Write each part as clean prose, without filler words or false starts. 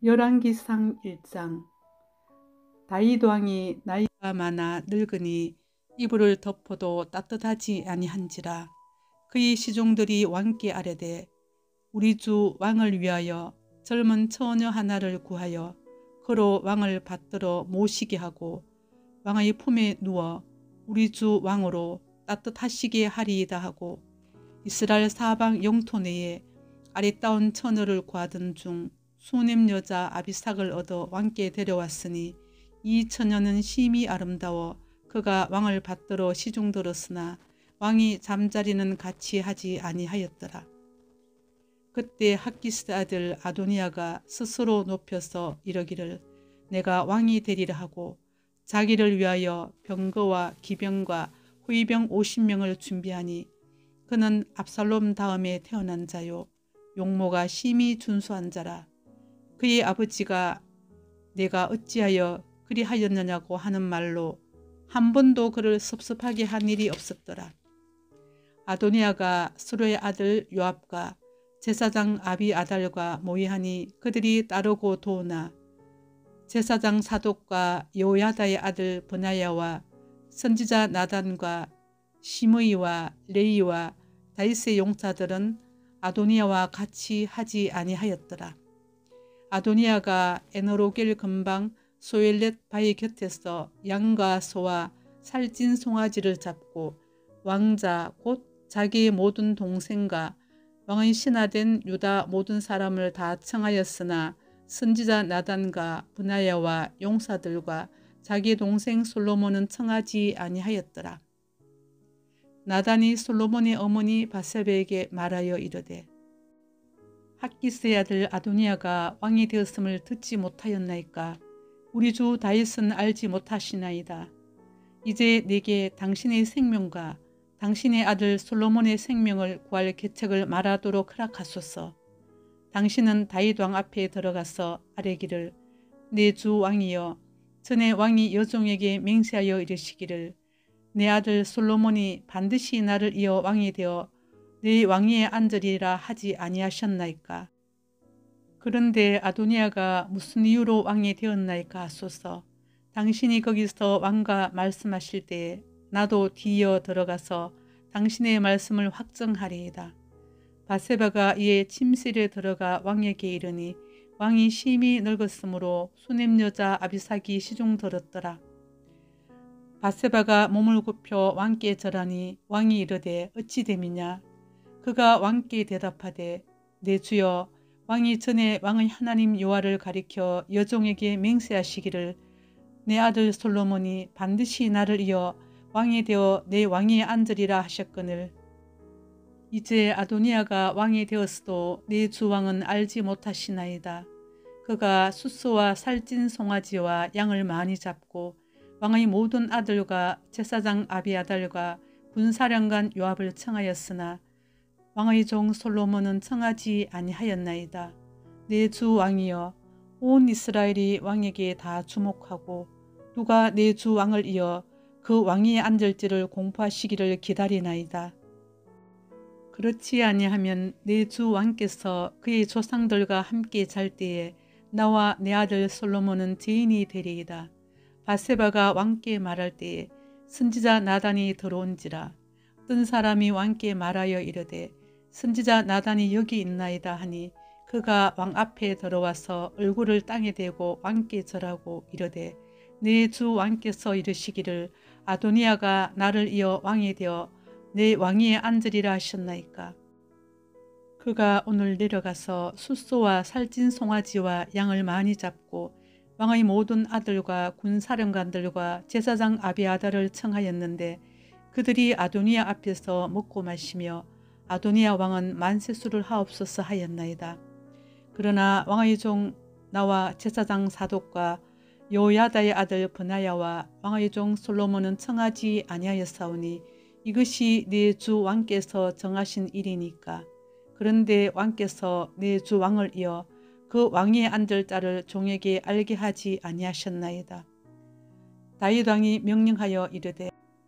열왕기상 1장. 다윗 왕이 나이가 많아 늙으니 이불을 덮어도 따뜻하지 아니한지라. 그의 시종들이 왕께 아뢰되 우리 주 왕을 위하여 젊은 처녀 하나를 구하여 그로 왕을 받들어 모시게 하고 왕의 품에 누워 우리 주 왕으로 따뜻하시게 하리이다 하고 이스라엘 사방 영토 내에 아리따운 처녀를 구하던 중 수넴 여자 아비삭을 얻어 왕께 데려왔으니 이 처녀는 심히 아름다워 그가 왕을 받들어 시중들었으나 왕이 잠자리는 같이 하지 아니하였더라. 그때 학기스 아들 아도니아가 스스로 높여서 이르기를 내가 왕이 되리라 하고 자기를 위하여 병거와 기병과 호위병 50명을 준비하니 그는 압살롬 다음에 태어난 자요 용모가 심히 준수한 자라. 그의 아버지가 내가 어찌하여 그리하였느냐고 하는 말로 한 번도 그를 섭섭하게 한 일이 없었더라. 아도니아가 스루의 아들 요압과 제사장 아비아달과 모의하니 그들이 따르고 도우나 제사장 사독과 여호야다의 아들 브나야와 선지자 나단과 시므이와 레이와 다윗의 용사들은 아도니아와 같이 하지 아니하였더라. 아도니아가 에너로겔 근방 소엘렛 바위 곁에서 양과 소와 살찐 송아지를 잡고 왕자 곧 자기의 모든 동생과 왕의 신하된 유다 모든 사람을 다 청하였으나 선지자 나단과 브나야와 용사들과 자기 동생 솔로몬은 청하지 아니하였더라. 나단이 솔로몬의 어머니 바세바에게 말하여 이르되 학기스의 아들 아도니아가 왕이 되었음을 듣지 못하였나이까. 우리 주 다윗은 알지 못하시나이다. 이제 내게 당신의 생명과 당신의 아들 솔로몬의 생명을 구할 계책을 말하도록 허락하소서. 당신은 다윗 왕 앞에 들어가서 아뢰기를 내 주 왕이여 전에 왕이 여종에게 맹세하여 이르시기를 내 아들 솔로몬이 반드시 나를 이어 왕이 되어 내 왕위에 앉으리라 하지 아니하셨나이까. 그런데 아도니아가 무슨 이유로 왕이 되었나이까 하소서. 당신이 거기서 왕과 말씀하실 때에 나도 뒤이어 들어가서 당신의 말씀을 확정하리이다. 바세바가 이에 침실에 들어가 왕에게 이르니 왕이 심히 늙었으므로 수넴 여자 아비삭이 시중 들었더라. 바세바가 몸을 굽혀 왕께 절하니 왕이 이르되 어찌 됨이냐. 그가 왕께 대답하되 내 주여 왕이 전에 왕의 하나님 여호와를 가리켜 여종에게 맹세하시기를 내 아들 솔로몬이 반드시 나를 이어 왕이 되어 내 왕위에 앉으리라 하셨거늘 이제 아도니아가 왕이 되었어도 내 주 왕은 알지 못하시나이다. 그가 수소와 살찐 송아지와 양을 많이 잡고 왕의 모든 아들과 제사장 아비아달과 군사령관 요압을 청하였으나 왕의 종 솔로몬은 청하지 아니하였나이다. 내 주 왕이여 온 이스라엘이 왕에게 다 주목하고 누가 내 주 왕을 이어 그 왕위에 앉을지를 공포하시기를 기다리나이다. 그렇지 아니하면 내 주 왕께서 그의 조상들과 함께 잘 때에 나와 내 아들 솔로몬은 죄인이 되리이다. 바세바가 왕께 말할 때에 선지자 나단이 들어온지라. 어떤 사람이 왕께 말하여 이르되 선지자 나단이 여기 있나이다 하니 그가 왕 앞에 들어와서 얼굴을 땅에 대고 왕께 절하고 이르되 내 주 왕께서 이르시기를 아도니아가 나를 이어 왕이 되어 내 왕위에 앉으리라 하셨나이까. 그가 오늘 내려가서 숫소와 살찐 송아지와 양을 많이 잡고 왕의 모든 아들과 군사령관들과 제사장 아비아달을 청하였는데 그들이 아도니아 앞에서 먹고 마시며 아도니아 왕은 만세수를 하옵소서 하였나이다. 그러나 왕의 종 나와 제사장 사독과 여호야다의 아들 브나야와 왕의 종 솔로몬은 청하지 아니하였사오니 이것이 내 주 왕께서 정하신 일이니까. 그런데 왕께서 내 주 왕을 이어 그 왕위에 앉을 자를 종에게 알게 하지 아니하셨나이다. 다윗 왕이 명령하여 이르되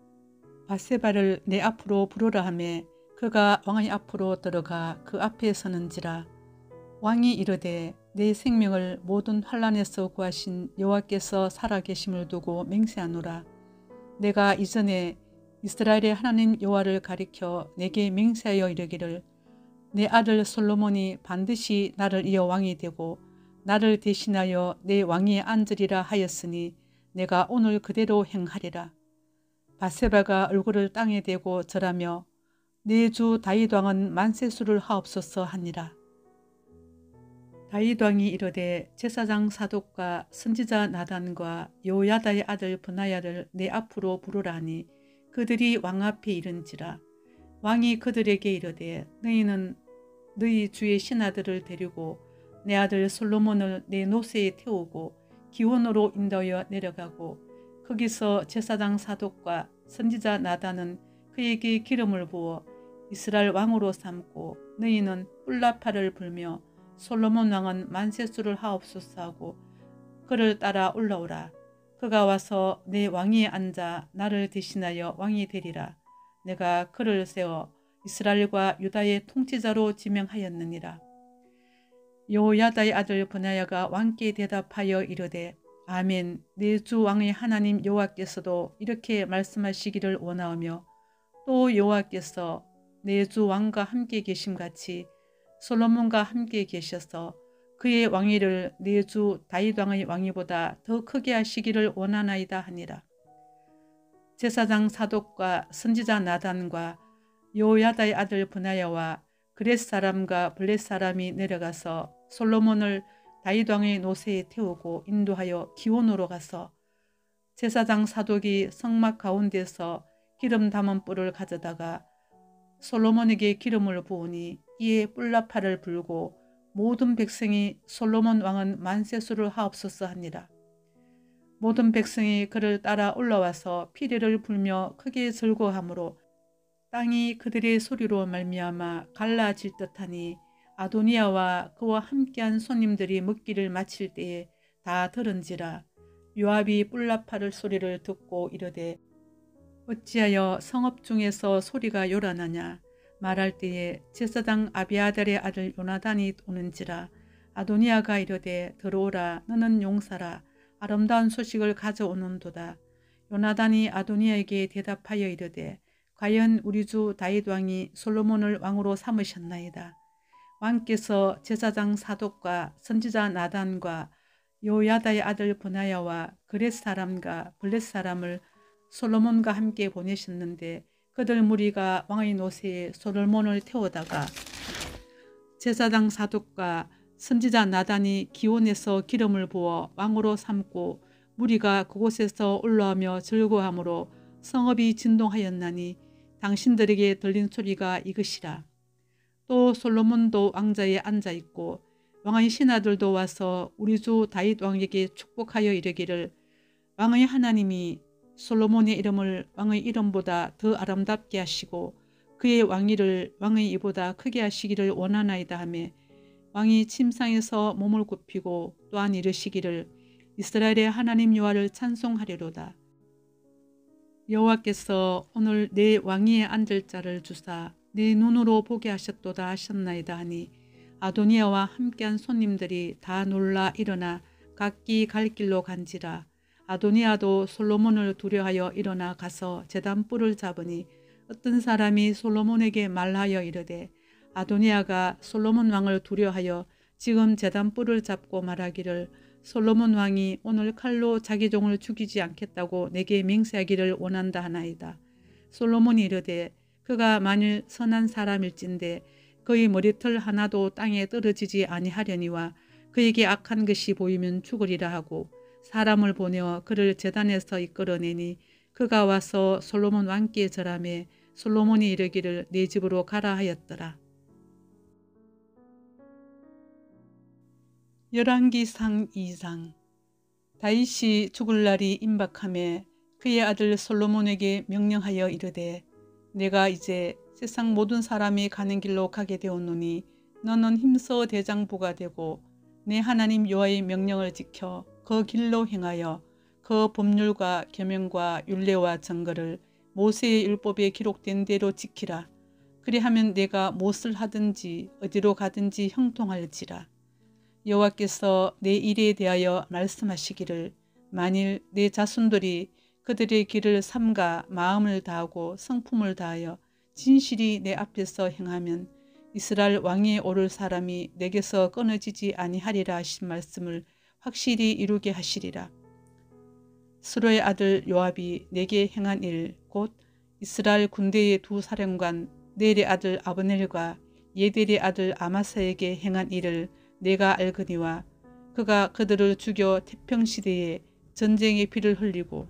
바세바를 내 앞으로 부르라 하매 그가 왕의 앞으로 들어가 그 앞에 서는지라. 왕이 이르되 내 생명을 모든 환난에서 구하신 여호와께서 살아계심을 두고 맹세하노라. 내가 이전에 이스라엘의 하나님 여호와를 가리켜 내게 맹세하여 이르기를 내 아들 솔로몬이 반드시 나를 이어 왕이 되고 나를 대신하여 내 왕위에 앉으리라 하였으니 내가 오늘 그대로 행하리라. 바세바가 얼굴을 땅에 대고 절하며 내 주 다윗 왕은 만세수를 하옵소서 하니라. 다윗 왕이 이르되 제사장 사독과 선지자 나단과 여호야다의 아들 브나야를 내 앞으로 부르라 하니 그들이 왕 앞에 이른지라. 왕이 그들에게 이르되 너희는 너희 주의 신하들을 데리고 내 아들 솔로몬을 내 노새에 태우고 기온으로 인도하여 내려가고 거기서 제사장 사독과 선지자 나단은 그에게 기름을 부어 이스라엘 왕으로 삼고 너희는 뿔라파를 불며 솔로몬 왕은 만세수를 하옵소서 하고 그를 따라 올라오라. 그가 와서 내 왕위에 앉아 나를 대신하여 왕이 되리라. 내가 그를 세워 이스라엘과 유다의 통치자로 지명하였느니라. 여호야다의 아들 브나야가 왕께 대답하여 이르되 아멘. 내 주 왕의 하나님 여호와께서도 이렇게 말씀하시기를 원하오며 또 여호와께서 내 주 왕과 함께 계심같이 솔로몬과 함께 계셔서 그의 왕위를 내 주 다윗 왕의 왕위보다 더 크게 하시기를 원하나이다 하니라. 제사장 사독과 선지자 나단과 여호야다의 아들 브나야와 그렛 사람과 블렛 사람이 내려가서 솔로몬을 다윗 왕의 노새에 태우고 인도하여 기온으로 가서 제사장 사독이 성막 가운데서 기름 담은 뿔을 가져다가 솔로몬에게 기름을 부으니 이에 뿔나팔을 불고 모든 백성이 솔로몬 왕은 만세수를 하옵소서 하니라. 모든 백성이 그를 따라 올라와서 피리를 불며 크게 즐거워하므로 땅이 그들의 소리로 말미암아 갈라질 듯하니 아도니아와 그와 함께한 손님들이 먹기를 마칠 때에 다 들은지라. 요압이 뿔나팔을 소리를 듣고 이르되 어찌하여 성읍 중에서 소리가 요란하냐. 말할 때에 제사장 아비아달의 아들 요나단이 오는지라. 아도니아가 이르되 들어오라. 너는 용사라. 아름다운 소식을 가져오는도다. 요나단이 아도니아에게 대답하여 이르되 과연 우리 주 다윗 왕이 솔로몬을 왕으로 삼으셨나이다. 왕께서 제사장 사독과 선지자 나단과 여호야다의 아들 브나야와 그렛 사람과 블렛 사람을 솔로몬과 함께 보내셨는데 그들 무리가 왕의 노새에 솔로몬을 태우다가 제사장 사독과 선지자 나단이 기온에서 기름을 부어 왕으로 삼고 무리가 그곳에서 올라오며 즐거워하므로 성읍이 진동하였나니 당신들에게 들린 소리가 이것이라. 또 솔로몬도 왕자에 앉아있고 왕의 신하들도 와서 우리 주 다윗 왕에게 축복하여 이르기를 왕의 하나님이 솔로몬의 이름을 왕의 이름보다 더 아름답게 하시고 그의 왕위를 왕의 이보다 크게 하시기를 원하나이다 하며 왕이 침상에서 몸을 굽히고 또한 이르시기를 이스라엘의 하나님 여호와를 찬송하리로다. 여호와께서 오늘 내 왕위에 앉을 자를 주사 내 눈으로 보게 하셨도다 하셨나이다 하니 아도니아와 함께한 손님들이 다 놀라 일어나 각기 갈 길로 간지라. 아도니아도 솔로몬을 두려하여 일어나 가서 제단뿔을 잡으니 어떤 사람이 솔로몬에게 말하여 이르되 아도니아가 솔로몬 왕을 두려하여 지금 제단뿔을 잡고 말하기를 솔로몬 왕이 오늘 칼로 자기 종을 죽이지 않겠다고 내게 맹세하기를 원한다 하나이다. 솔로몬이 이르되 그가 만일 선한 사람일진데 그의 머리털 하나도 땅에 떨어지지 아니하려니와 그에게 악한 것이 보이면 죽으리라 하고 사람을 보내어 그를 제단에서 이끌어내니 그가 와서 솔로몬 왕께 절하매 솔로몬이 이르기를 내 집으로 가라 하였더라. 열왕기상 2장. 다윗이 죽을 날이 임박하매 그의 아들 솔로몬에게 명령하여 이르되 내가 이제 세상 모든 사람이 가는 길로 가게 되었노니 너는 힘써 대장부가 되고 내 하나님 여호와의 명령을 지켜 그 길로 행하여 그 법률과 계명과 율례와 정거를 모세의 율법에 기록된 대로 지키라. 그리하면 내가 무엇을 하든지 어디로 가든지 형통할지라. 여호와께서 내 일에 대하여 말씀하시기를 만일 내 자손들이 그들의 길을 삼가 마음을 다하고 성품을 다하여 진실이 내 앞에서 행하면 이스라엘 왕위에 오를 사람이 내게서 끊어지지 아니하리라 하신 말씀을 확실히 이루게 하시리라. 스루의 아들 요압이 내게 행한 일 곧 이스라엘 군대의 두 사령관 넬의 아들 아브넬과 예델의 아들 아마사에게 행한 일을 내가 알거니와 그가 그들을 죽여 태평시대에 전쟁의 피를 흘리고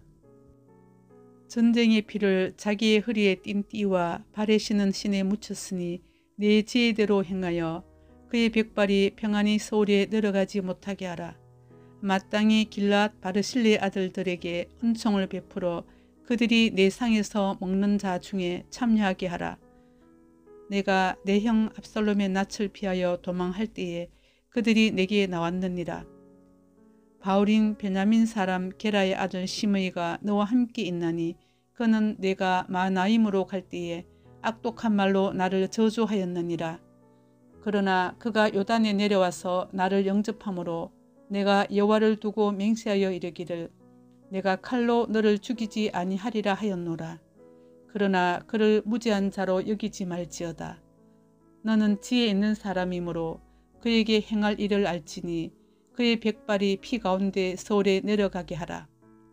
전쟁의 피를 자기의 허리에 띤 띠와 발에 신은 신에 묻혔으니 내 지혜대로 행하여 그의 벽발이 평안히 서울에 내려가지 못하게 하라. 마땅히 길랏 바르실레의 아들들에게 은총을 베풀어 그들이 내 상에서 먹는 자 중에 참여하게 하라. 내가 내 형 압살롬의 낯을 피하여 도망할 때에 그들이 내게 나왔느니라. 바울인 베냐민 사람 게라의 아들 시므이가 너와 함께 있나니 그는 내가 마하나임으로 갈 때에 악독한 말로 나를 저주하였느니라. 그러나 그가 요단에 내려와서 나를 영접함으로 내가 여호와를 두고 맹세하여 이르기를 내가 칼로 너를 죽이지 아니하리라 하였노라. 그러나 그를 무죄한 자로 여기지 말지어다. 너는 지혜 있는 사람이므로 그에게 행할 일을 알지니 그의 벽발이 피 가운데 서울에 내려가게 하라.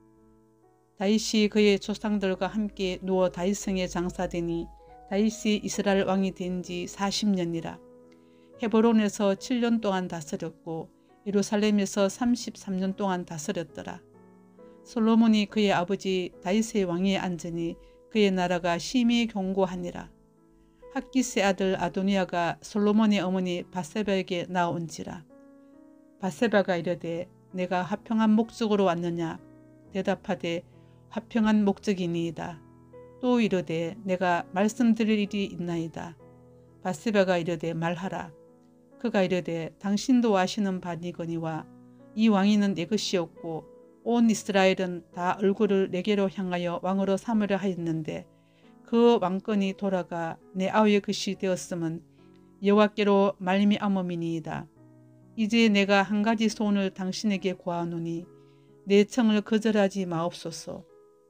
다윗이 그의 조상들과 함께 누워 다윗성에 장사되니 다윗이 이스라엘 왕이 된 지 40년이라. 헤브론에서 7년 동안 다스렸고 예루살렘에서 33년 동안 다스렸더라. 솔로몬이 그의 아버지 다윗의 왕위에 앉으니 그의 나라가 심히 견고하니라. 학기스의 아들 아도니아가 솔로몬의 어머니 밧세바에게 나온지라. 밧세바가 이르되 내가 화평한 목적으로 왔느냐? 대답하되 화평한 목적이니이다. 또 이르되 내가 말씀드릴 일이 있나이다. 밧세바가 이르되 말하라. 그가 이르되 당신도 아시는 바니거니와 이 왕위는 내 것이었고 온 이스라엘은 다 얼굴을 내게로 향하여 왕으로 삼으려 하였는데 그 왕권이 돌아가 내 아우의 것이 되었음은 여호와께로 말미암음이니이다. 이제 내가 한 가지 소원을 당신에게 구하노니 내 청을 거절하지 마옵소서.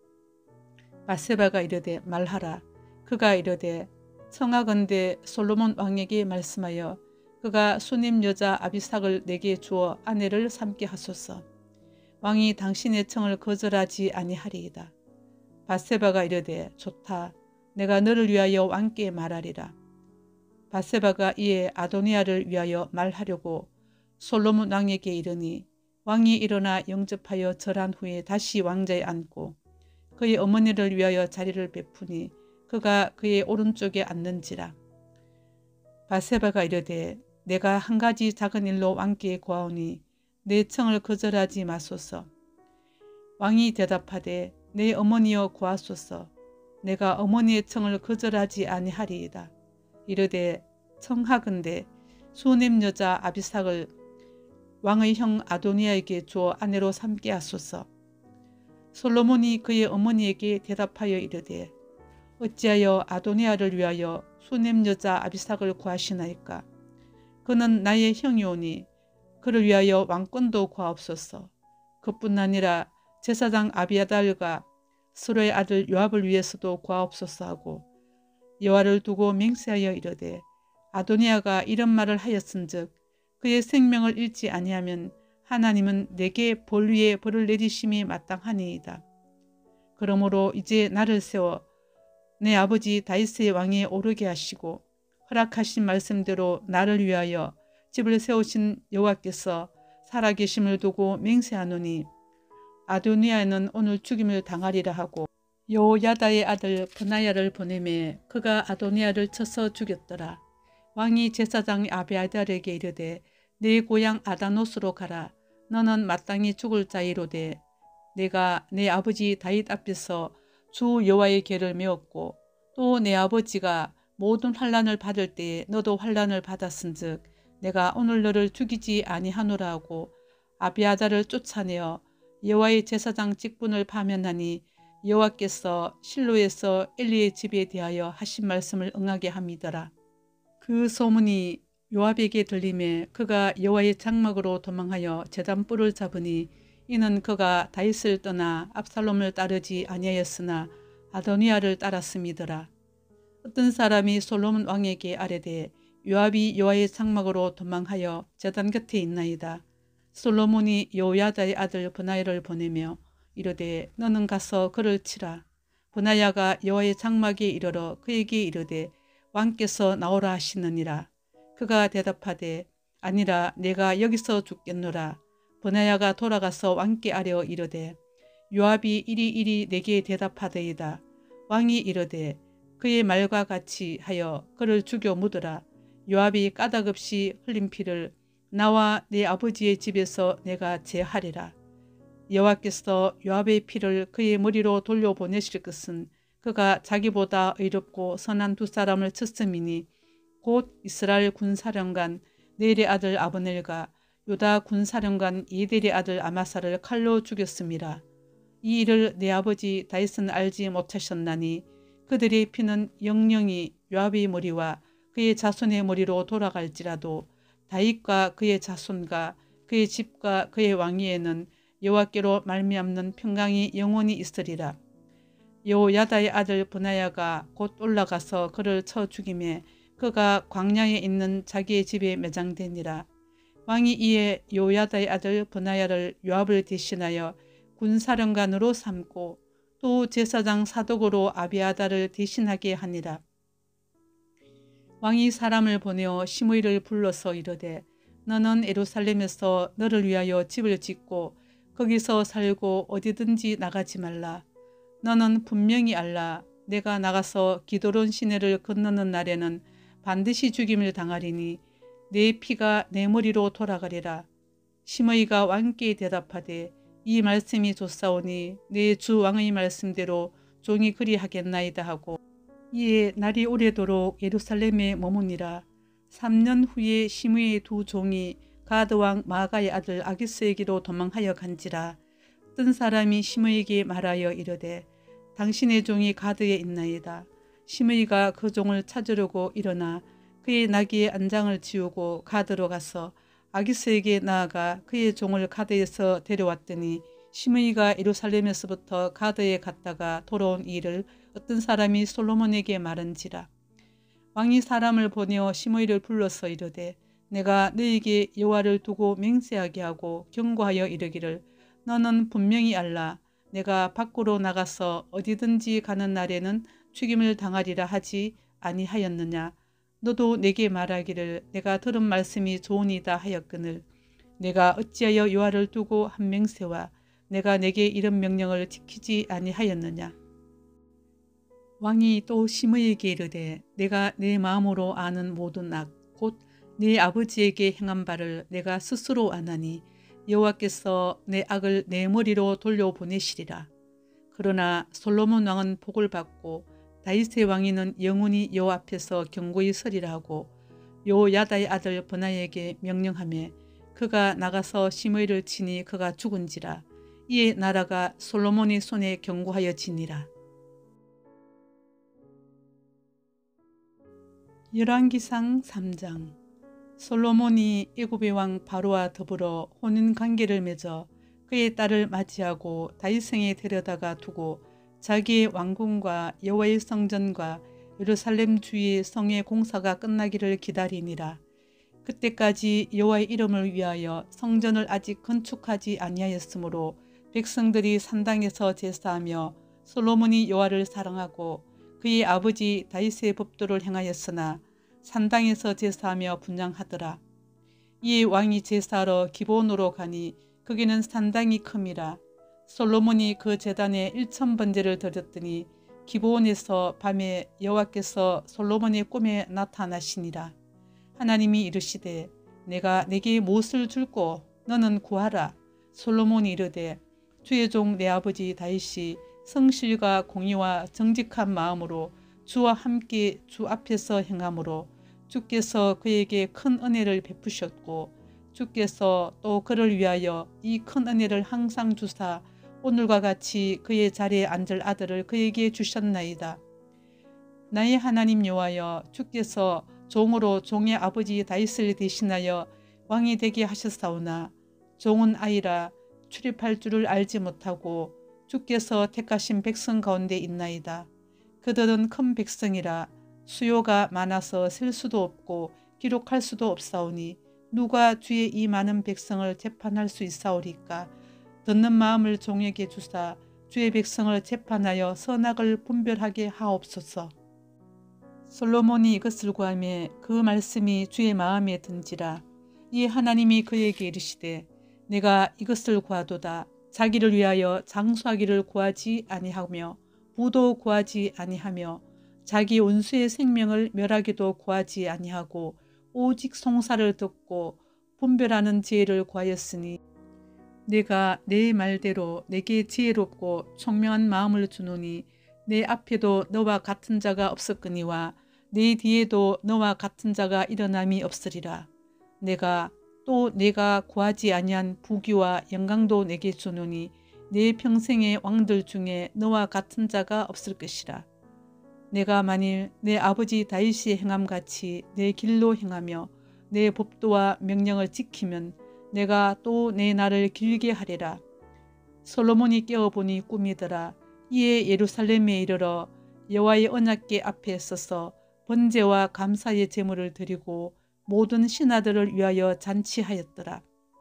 밧세바가 이르되 말하라. 그가 이르되 청하건대 솔로몬 왕에게 말씀하여 그가 수님 여자 아비삭을 내게 주어 아내를 삼게 하소서. 왕이 당신의 청을 거절하지 아니하리이다. 밧세바가 이르되 좋다. 내가 너를 위하여 왕께 말하리라. 밧세바가 이에 아도니아를 위하여 말하려고 솔로몬 왕에게 이르니 왕이 일어나 영접하여 절한 후에 다시 왕자에 앉고 그의 어머니를 위하여 자리를 베푸니 그가 그의 오른쪽에 앉는지라. 밧세바가 이르되 내가 한 가지 작은 일로 왕께 구하오니 내 청을 거절하지 마소서. 왕이 대답하되 내 어머니여 구하소서. 내가 어머니의 청을 거절하지 아니하리이다. 이르되 청하건대 수님 여자 아비삭을 왕의 형 아도니아에게 주어 아내로 삼게 하소서. 솔로몬이 그의 어머니에게 대답하여 이르되 어찌하여 아도니아를 위하여 수님 여자 아비삭을 구하시나이까? 그는 나의 형이오니 그를 위하여 왕권도 구하옵소서. 그뿐 아니라 제사장 아비아달과 스루의 아들 요압을 위해서도 구하옵소서 하고 여호와를 두고 맹세하여 이르되 아도니아가 이런 말을 하였은즉 그의 생명을 잃지 아니하면 하나님은 내게 벌 위에 벌을 내리심이 마땅하니이다. 그러므로 이제 나를 세워 내 아버지 다윗의 왕위에 오르게 하시고 허락하신 말씀대로 나를 위하여 집을 세우신 여호와께서 살아계심을 두고 맹세하노니 아도니아는 오늘 죽임을 당하리라 하고 요야다의 아들 브나야를 보내매 그가 아도니아를 쳐서 죽였더라. 왕이 제사장 아비아달에게 이르되 네 고향 아다노스로 가라. 너는 마땅히 죽을 자이로되 내가 내 아버지 다윗 앞에서 주 여호와의 계를 메었고 또 내 아버지가 모든 환난을 받을 때에 너도 환난을 받았은즉 내가 오늘 너를 죽이지 아니하노라 하고 아비아달을 쫓아내어 여호와의 제사장 직분을 파면하니 여호와께서 실로에서 엘리의 집에 대하여 하신 말씀을 응하게 함이더라. 그 소문이 요압에게 들림에 그가 여호와의 장막으로 도망하여 제단 뿔을 잡으니 이는 그가 다윗을 떠나 압살롬을 따르지 아니하였으나 아도니아를 따랐음이더라. 어떤 사람이 솔로몬 왕에게 아뢰되 요압이 여호와의 장막으로 도망하여 제단 곁에 있나이다. 솔로몬이 여호야다의 아들 브나야를 보내며 이르되 너는 가서 그를 치라. 브나야가 여호와의 장막에 이르러 그에게 이르되 왕께서 나오라 하시느니라. 그가 대답하되 아니라 내가 여기서 죽겠노라. 브나야가 돌아가서 왕께 아뢰어 이르되 요압이 이리 내게 대답하더이다. 왕이 이르되 그의 말과 같이 하여 그를 죽여 묻으라. 요압이 까닭없이 흘린 피를 나와 내 아버지의 집에서 내가 제하리라. 여호와께서 요압의 피를 그의 머리로 돌려보내실 것은 그가 자기보다 의롭고 선한 두 사람을 쳤음이니 곧 이스라엘 군사령관 넬의 아들 아브넬과 유다 군사령관 이델의 아들 아마사를 칼로 죽였음이라. 이 일을 내 아버지 다윗은 알지 못하셨나니 그들의 피는 영영이 요압의 머리와 그의 자손의 머리로 돌아갈지라도 다윗과 그의 자손과 그의 집과 그의 왕위에는 여호와께로 말미암는 평강이 영원히 있으리라. 여호야다의 아들 브나야가 곧 올라가서 그를 쳐 죽이매 그가 광야에 있는 자기의 집에 매장되니라. 왕이 이에 여호야다의 아들 브나야를 요압을 대신하여 군사령관으로 삼고 또 제사장 사독으로 아비아다를 대신하게 하니라. 왕이 사람을 보내어 시므이를 불러서 이르되 너는 예루살렘에서 너를 위하여 집을 짓고 거기서 살고 어디든지 나가지 말라. 너는 분명히 알라. 내가 나가서 기드론 시내를 건너는 날에는 반드시 죽임을 당하리니 내 피가 내 머리로 돌아가리라. 시므이가 왕께 대답하되 이 말씀이 좋사오니 내 주 왕의 말씀대로 종이 그리하겠나이다 하고 이에 날이 오래도록 예루살렘에 머무니라. 3년 후에 시므이의 두 종이 가드 왕 마아가의 아들 아기스에게로 도망하여 간지라. 어떤 사람이 시므이에게 말하여 이르되 당신의 종이 가드에 있나이다. 시므이가 그 종을 찾으려고 일어나 그의 나귀의 안장을 지우고 가드로 가서 아기스에게 나아가 그의 종을 가드에서 데려왔더니 시므이가 예루살렘에서부터 가드에 갔다가 돌아온 일을 어떤 사람이 솔로몬에게 말한지라. 왕이 사람을 보내어 시므이를 불러서 이르되 내가 너에게 여호와를 두고 맹세하게 하고 경고하여 이르기를 너는 분명히 알라. 내가 밖으로 나가서 어디든지 가는 날에는 죽임을 당하리라 하지 아니하였느냐. 너도 내게 말하기를 내가 들은 말씀이 좋으니이다 하였거늘 내가 어찌하여 여호와를 두고 한 맹세와 내가 내게 이런 명령을 지키지 아니하였느냐. 왕이 또 시므이에게 이르되 내가 내 마음으로 아는 모든 악 곧 네 아버지에게 행한 바를 내가 스스로 아나니 여호와께서 내 악을 내 머리로 돌려보내시리라. 그러나 솔로몬 왕은 복을 받고 다윗의 왕위는 영원히 여호와 앞에서 견고히 서리라 하고 여호야다의 아들 브나야에게 명령하며 그가 나가서 시므이를 치니 그가 죽은지라. 이에 나라가 솔로몬의 손에 견고하여지니라. 열왕기상 3장. 솔로몬이 애굽의 왕 바로와 더불어 혼인관계를 맺어 그의 딸을 맞이하고 다윗성에 데려다가 두고 자기의 왕궁과 여호와의 성전과 예루살렘 주위의 성의 공사가 끝나기를 기다리니라. 그때까지 여호와의 이름을 위하여 성전을 아직 건축하지 아니하였으므로 백성들이 산당에서 제사하며 솔로몬이 여호와를 사랑하고 그의 아버지 다윗의 법도를 행하였으나 산당에서 제사하며 분향하더라. 이에 왕이 제사하러 기브온으로 가니 거기는 산당이 큼이라. 솔로몬이 그 제단에 1000번제를 드렸더니 기브온에서 밤에 여호와께서 솔로몬의 꿈에 나타나시니라. 하나님이 이르시되 내가 내게 무엇을 줄꼬 너는 구하라. 솔로몬이 이르되 주의 종 내 아버지 다윗이 성실과 공의와 정직한 마음으로 주와 함께 주 앞에서 행함으로 주께서 그에게 큰 은혜를 베푸셨고 주께서 또 그를 위하여 이 큰 은혜를 항상 주사 오늘과 같이 그의 자리에 앉을 아들을 그에게 주셨나이다. 나의 하나님 여호와여 주께서 종으로 종의 아버지 다윗을 대신하여 왕이 되게 하셨사오나 종은 아이라 출입할 줄을 알지 못하고 주께서 택하신 백성 가운데 있나이다. 그들은 큰 백성이라 수요가 많아서 셀 수도 없고 기록할 수도 없사오니 누가 주의 이 많은 백성을 재판할 수 있사오리까. 듣는 마음을 종에게 주사 주의 백성을 재판하여 선악을 분별하게 하옵소서. 솔로몬이 이것을 구하매 그 말씀이 주의 마음에 든지라. 이에 하나님이 그에게 이르시되 내가 이것을 구하도다. 자기를 위하여 장수하기를 구하지 아니하며 부도 구하지 아니하며 자기 원수의 생명을 멸하기도 구하지 아니하고 오직 송사를 듣고 분별하는 지혜를 구하였으니 내가 내 말대로 내게 지혜롭고 총명한 마음을 주노니 내 앞에도 너와 같은 자가 없었거니와 내 뒤에도 너와 같은 자가 일어남이 없으리라. 내가 구하지 아니한 부귀와 영광도 내게 주노니 내 평생의 왕들 중에 너와 같은 자가 없을 것이라. 내가 만일 내 아버지 다윗이 행함같이 내 길로 행하며 내 법도와 명령을 지키면 내가 또 내 날을 길게 하리라. 솔로몬이 깨어보니 꿈이더라. 이에 예루살렘에 이르러 여호와의 언약궤 앞에 서서 번제와 감사의 제물을 드리고 모든 신하들을 위하여 잔치하였더라.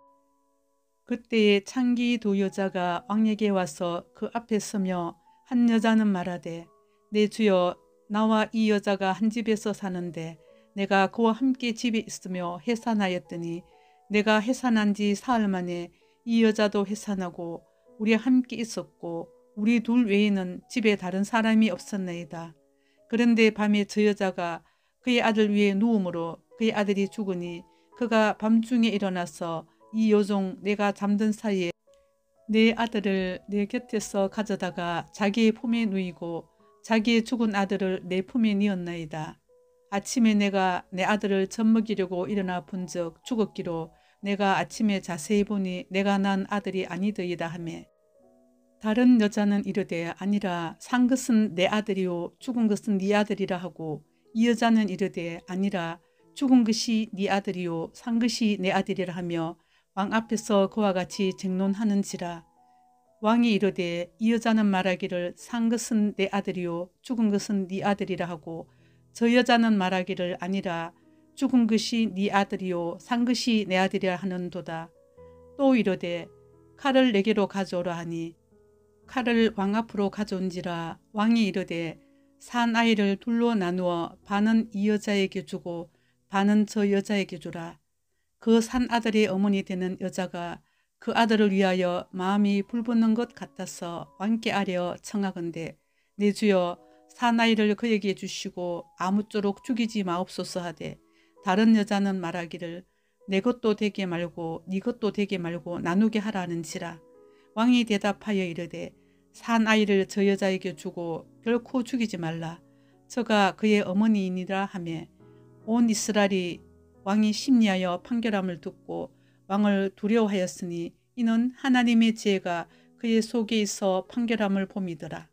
그때에 창기 두 여자가 왕에게 와서 그 앞에 서며 한 여자는 말하되 내 주여 나와 이 여자가 한 집에서 사는데 내가 그와 함께 집에 있으며 해산하였더니 내가 해산한 지 사흘 만에 이 여자도 해산하고 우리 함께 있었고 우리 둘 외에는 집에 다른 사람이 없었나이다. 그런데 밤에 저 여자가 그의 아들 위에 누우므로 그의 아들이 죽으니 그가 밤중에 일어나서 이 여종 내가 잠든 사이에 내 아들을 내 곁에서 가져다가 자기의 품에 누이고 자기의 죽은 아들을 내 품에 뉘었나이다. 아침에 내가 내 아들을 젖먹이려고 일어나 본즉 죽었기로 내가 아침에 자세히 보니 내가 낳은 아들이 아니더이다 하매 다른 여자는 이르되 아니라 산 것은 내 아들이요 죽은 것은 네 아들이라 하고 이 여자는 이르되 아니라 죽은 것이 네 아들이요 산 것이 내 아들이라 하며 왕 앞에서 그와 같이 쟁론하는지라. 왕이 이르되 이 여자는 말하기를 산 것은 내 아들이요 죽은 것은 네 아들이라 하고 저 여자는 말하기를 아니라 죽은 것이 네 아들이요 산 것이 내 아들이라 하는도다. 또 이르되 칼을 내게로 가져오라 하니 칼을 왕 앞으로 가져온지라. 왕이 이르되 산 아이를 둘로 나누어 반은 이 여자에게 주고 반은 저 여자에게 주라. 그 산 아들의 어머니 되는 여자가 그 아들을 위하여 마음이 불붙는 것 같아서 왕께 아뢰어 청하건대 내 주여 산 아이를 그에게 주시고 아무쪼록 죽이지 마옵소서 하되 다른 여자는 말하기를 내 것도 되게 말고 네 것도 되게 말고 나누게 하라는지라. 왕이 대답하여 이르되 산 아이를 저 여자에게 주고 결코 죽이지 말라. 저가 그의 어머니이니라 하매 온 이스라엘이 왕이 심리하여 판결함을 듣고 왕을 두려워하였으니 이는 하나님의 지혜가 그의 속에 있어 판결함을 봄이더라.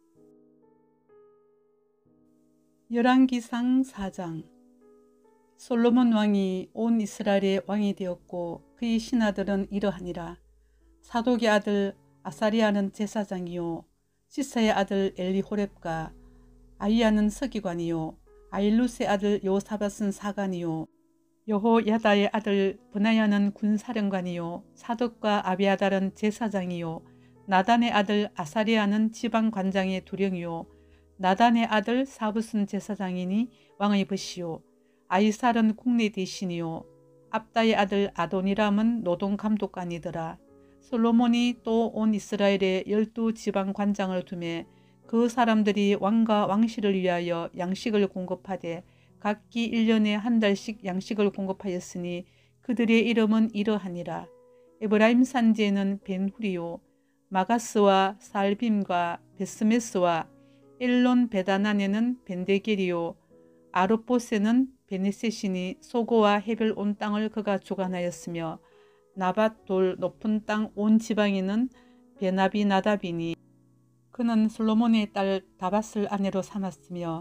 열왕기상 4장. 솔로몬 왕이 온 이스라엘의 왕이 되었고 그의 신하들은 이러하니라. 사독의 아들 아사리아는 제사장이요 시사의 아들 엘리호렙과 아이야는 서기관이요 아일루스의 아들 여호사밧은 사관이요 여호야다의 아들 브나야는 군사령관이요 사독과 아비아달은 제사장이요 나단의 아들 아사리아는 지방관장의 두령이요 나단의 아들 사붓은 제사장이니 왕의 벗이요 아이살은 국내 대신이요 압다의 아들 아도니람은 노동감독관이더라. 솔로몬이 또 온 이스라엘에 12지방관장을 두매 그 사람들이 왕과 왕실을 위하여 양식을 공급하되 각기 1년에 한 달씩 양식을 공급하였으니 그들의 이름은 이러하니라. 에브라임 산지에는 벤후리요 마가스와 살빔과 베스메스와 엘론 베다난에는 벤데겔이요 아르포세는 베네셋이니 소고와 헤벨 온 땅을 그가 주관하였으며 나밧 돌 높은 땅 온 지방에는 베나비 나답이니 그는 솔로몬의 딸 다밧을 아내로 삼았으며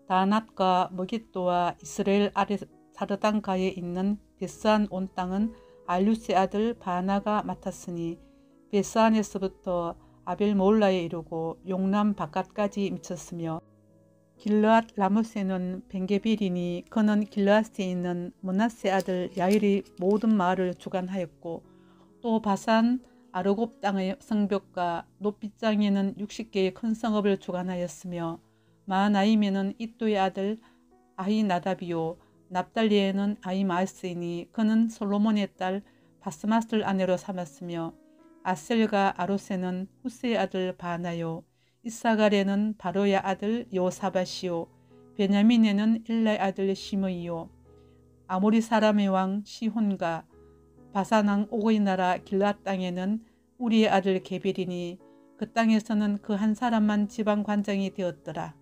다낫과 머깃도와 이스라엘 아래 사르단가에 있는 베스안 온 땅은 알류스의 아들 바나가 맡았으니 베스안에서부터 아벨몰라에 이르고 용남 바깥까지 미쳤으며 길르앗 라모세는 벤게빌이니 그는 길르앗에 있는 므낫세 아들 야일의 모든 마을을 주관하였고 또 바산 아르곱 땅의 성벽과 높빗장에는 60개의 큰 성읍을 주관하였으며 마하나임에는 이또의 아들 아히나답이요 납달리에는 아히마스이니 그는 솔로몬의 딸 바스맛을 아내로 삼았으며 아셀과 아로세는 후스의 아들 바나요 이사갈에는 바로의 아들 요사밭이요 베냐민에는 일라의 아들 시므이요 아모리 사람의 왕 시혼과 바산 왕 오그의 나라 길앗 땅에는 우리의 아들 게빌이니 그 땅에서는 그 한 사람만 지방 관장이 되었더라.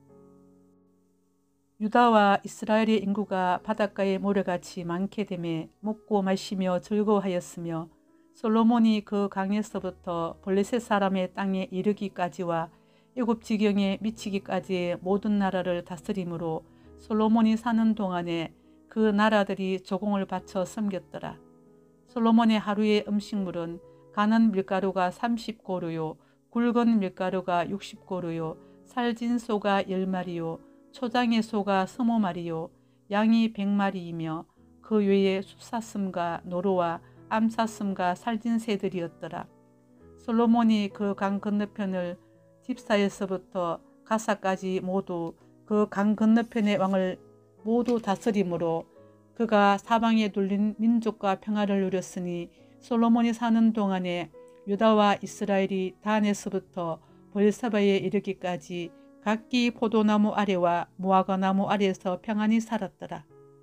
유다와 이스라엘의 인구가 바닷가의 모래같이 많게 되매 먹고 마시며 즐거워하였으며 솔로몬이 그 강에서부터 블레셋 사람의 땅에 이르기까지와 애굽 지경에 미치기까지의 모든 나라를 다스림으로 솔로몬이 사는 동안에 그 나라들이 조공을 바쳐 섬겼더라. 솔로몬의 하루의 음식물은 가는 밀가루가 30고루요 굵은 밀가루가 60고루요 살진 소가 10마리요 초장의 소가 20마리요 양이 100마리이며 그 외에 숫사슴과 노루와 암사슴과 살진 새들이었더라. 솔로몬이 그 강 건너편을 집사에서부터 가사까지 모두 그 강 건너편의 왕을 모두 다스림으로 그가 사방에 둘린 민족과 평화를 누렸으니 솔로몬이 사는 동안에 유다와 이스라엘이 단에서부터 브엘사바에 이르기까지 각기 포도나무 아래와 무화과나무 아래에서 평안히 살았더라.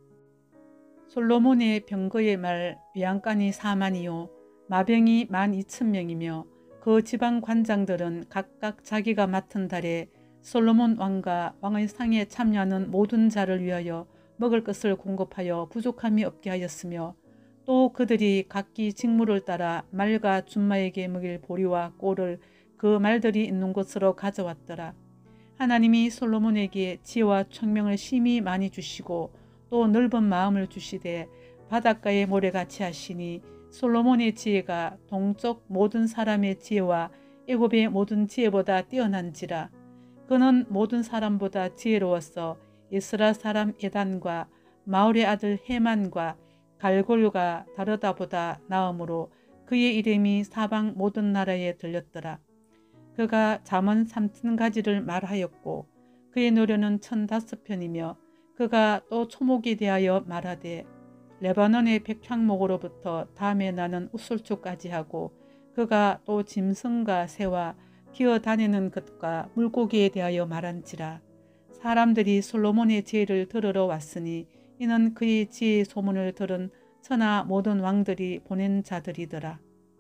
솔로몬의 병거의 말 외양간이 4만이요 마병이 12,000명이며 그 지방 관장들은 각각 자기가 맡은 달에 솔로몬 왕과 왕의 상에 참여하는 모든 자를 위하여 먹을 것을 공급하여 부족함이 없게 하였으며 또 그들이 각기 직무를 따라 말과 준마에게 먹일 보리와 꼴을 그 말들이 있는 곳으로 가져왔더라. 하나님이 솔로몬에게 지혜와 총명을 심히 많이 주시고 또 넓은 마음을 주시되 바닷가의 모래같이 하시니 솔로몬의 지혜가 동쪽 모든 사람의 지혜와 애굽의 모든 지혜보다 뛰어난지라. 그는 모든 사람보다 지혜로워서 예스라 사람 에단과 마울의 아들 헤만과 갈골과 다르다보다 나음으로 그의 이름이 사방 모든 나라에 들렸더라. 그가 잠언 30가지를 말하였고 그의 노래는 1005편이며 그가 또 초목에 대하여 말하되 레바논의 백향목으로부터 다음에 나는 우슬초까지 하고 그가 또 짐승과 새와 기어다니는 것과 물고기에 대하여 말한지라. 사람들이 솔로몬의 지혜를 들으러 왔으니 이는 그의 지혜의 소문을 들은 천하 모든 왕들이 보낸 자들이더라.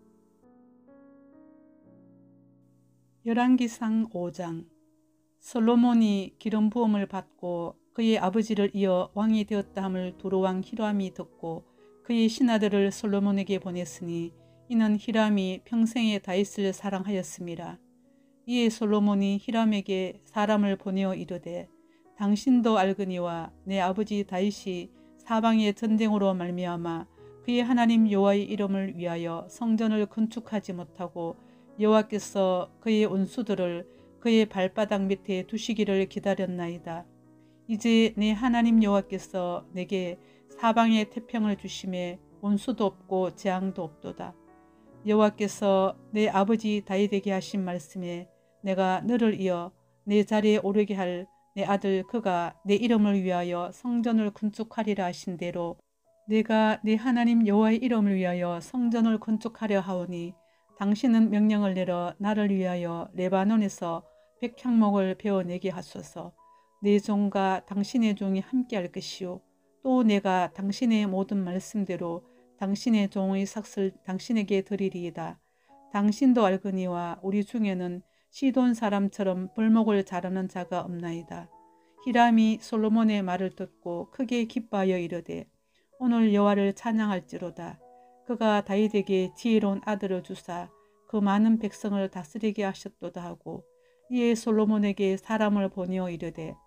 열왕기상 5장. 솔로몬이 기름 부음을 받고 그의 아버지를 이어 왕이 되었다함을 두로왕 히람이 듣고 그의 신하들을 솔로몬에게 보냈으니 이는 히람이 평생에 다윗을 사랑하였음이라. 이에 솔로몬이 히람에게 사람을 보내어 이르되 당신도 알거니와 내 아버지 다윗이 사방의 전쟁으로 말미암아 그의 하나님 여호와의 이름을 위하여 성전을 건축하지 못하고 여호와께서 그의 원수들을 그의 발바닥 밑에 두시기를 기다렸나이다. 이제 내 하나님 여호와께서 내게 사방의 태평을 주심에 원수도 없고 재앙도 없도다. 여호와께서 내 아버지 다윗에게 하신 말씀에 내가 너를 이어 내 자리에 오르게 할 내 아들 그가 내 이름을 위하여 성전을 건축하리라 하신 대로 내가 내 하나님 여호와의 이름을 위하여 성전을 건축하려 하오니 당신은 명령을 내려 나를 위하여 레바논에서 백향목을 베어내게 하소서. 내 종과 당신의 종이 함께할 것이요 또 내가 당신의 모든 말씀대로 당신의 종의 삭을 당신에게 드리리이다. 당신도 알거니와 우리 중에는 시돈 사람처럼 벌목을 자르는 자가 없나이다. 히람이 솔로몬의 말을 듣고 크게 기뻐하여 이르되 오늘 여호와를 찬양할지로다. 그가 다윗에게 지혜로운 아들을 주사 그 많은 백성을 다스리게 하셨도다 하고 이에 솔로몬에게 사람을 보내어 이르되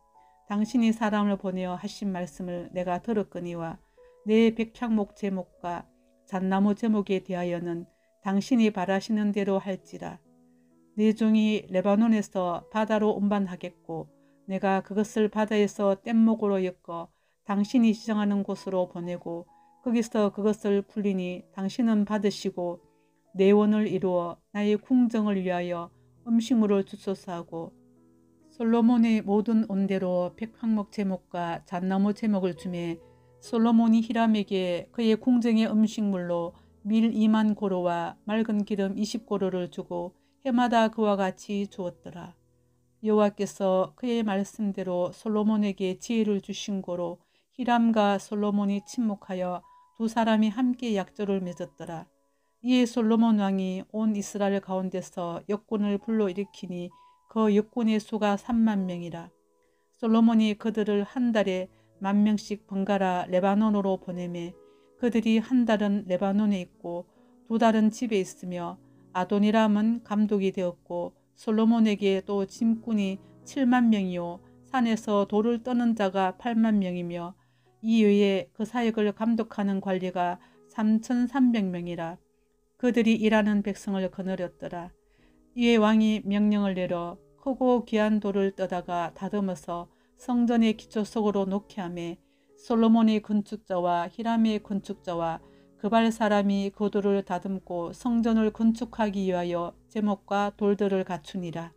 당신이 사람을 보내어 하신 말씀을 내가 들었거니와 내 백향목 제목과 잣나무 제목에 대하여는 당신이 바라시는 대로 할지라. 내 종이 레바논에서 바다로 운반하겠고 내가 그것을 바다에서 뗏목으로 엮어 당신이 지정하는 곳으로 보내고 거기서 그것을 풀리니 당신은 받으시고 내원을 이루어 나의 궁정을 위하여 음식물을 주소서 하고 솔로몬의 모든 온대로 백향목 제목과 잣나무 제목을 주매 솔로몬이 히람에게 그의 궁정의 음식물로 밀 2만 고로와 맑은 기름 20고로를 주고 해마다 그와 같이 주었더라. 여호와께서 그의 말씀대로 솔로몬에게 지혜를 주신 고로 히람과 솔로몬이 친목하여 두 사람이 함께 약조를 맺었더라. 이에 솔로몬 왕이 온 이스라엘 가운데서 역군을 불러일으키니 그 역군의 수가 3만 명이라. 솔로몬이 그들을 한 달에 10,000명씩 번갈아 레바논으로 보내매 그들이 한 달은 레바논에 있고 두 달은 집에 있으며 아도니람은 감독이 되었고 솔로몬에게 또 짐꾼이 7만 명이요 산에서 돌을 떠는 자가 8만 명이며 이 외에 그 사역을 감독하는 관리가 3,300명이라. 그들이 일하는 백성을 거느렸더라. 이에 왕이 명령을 내려 크고 귀한 돌을 떠다가 다듬어서 성전의 기초석으로 놓게 하며 솔로몬의 건축자와 히람의 건축자와 그발 사람이 그 돌을 다듬고 성전을 건축하기 위하여 제목과 돌들을 갖추니라.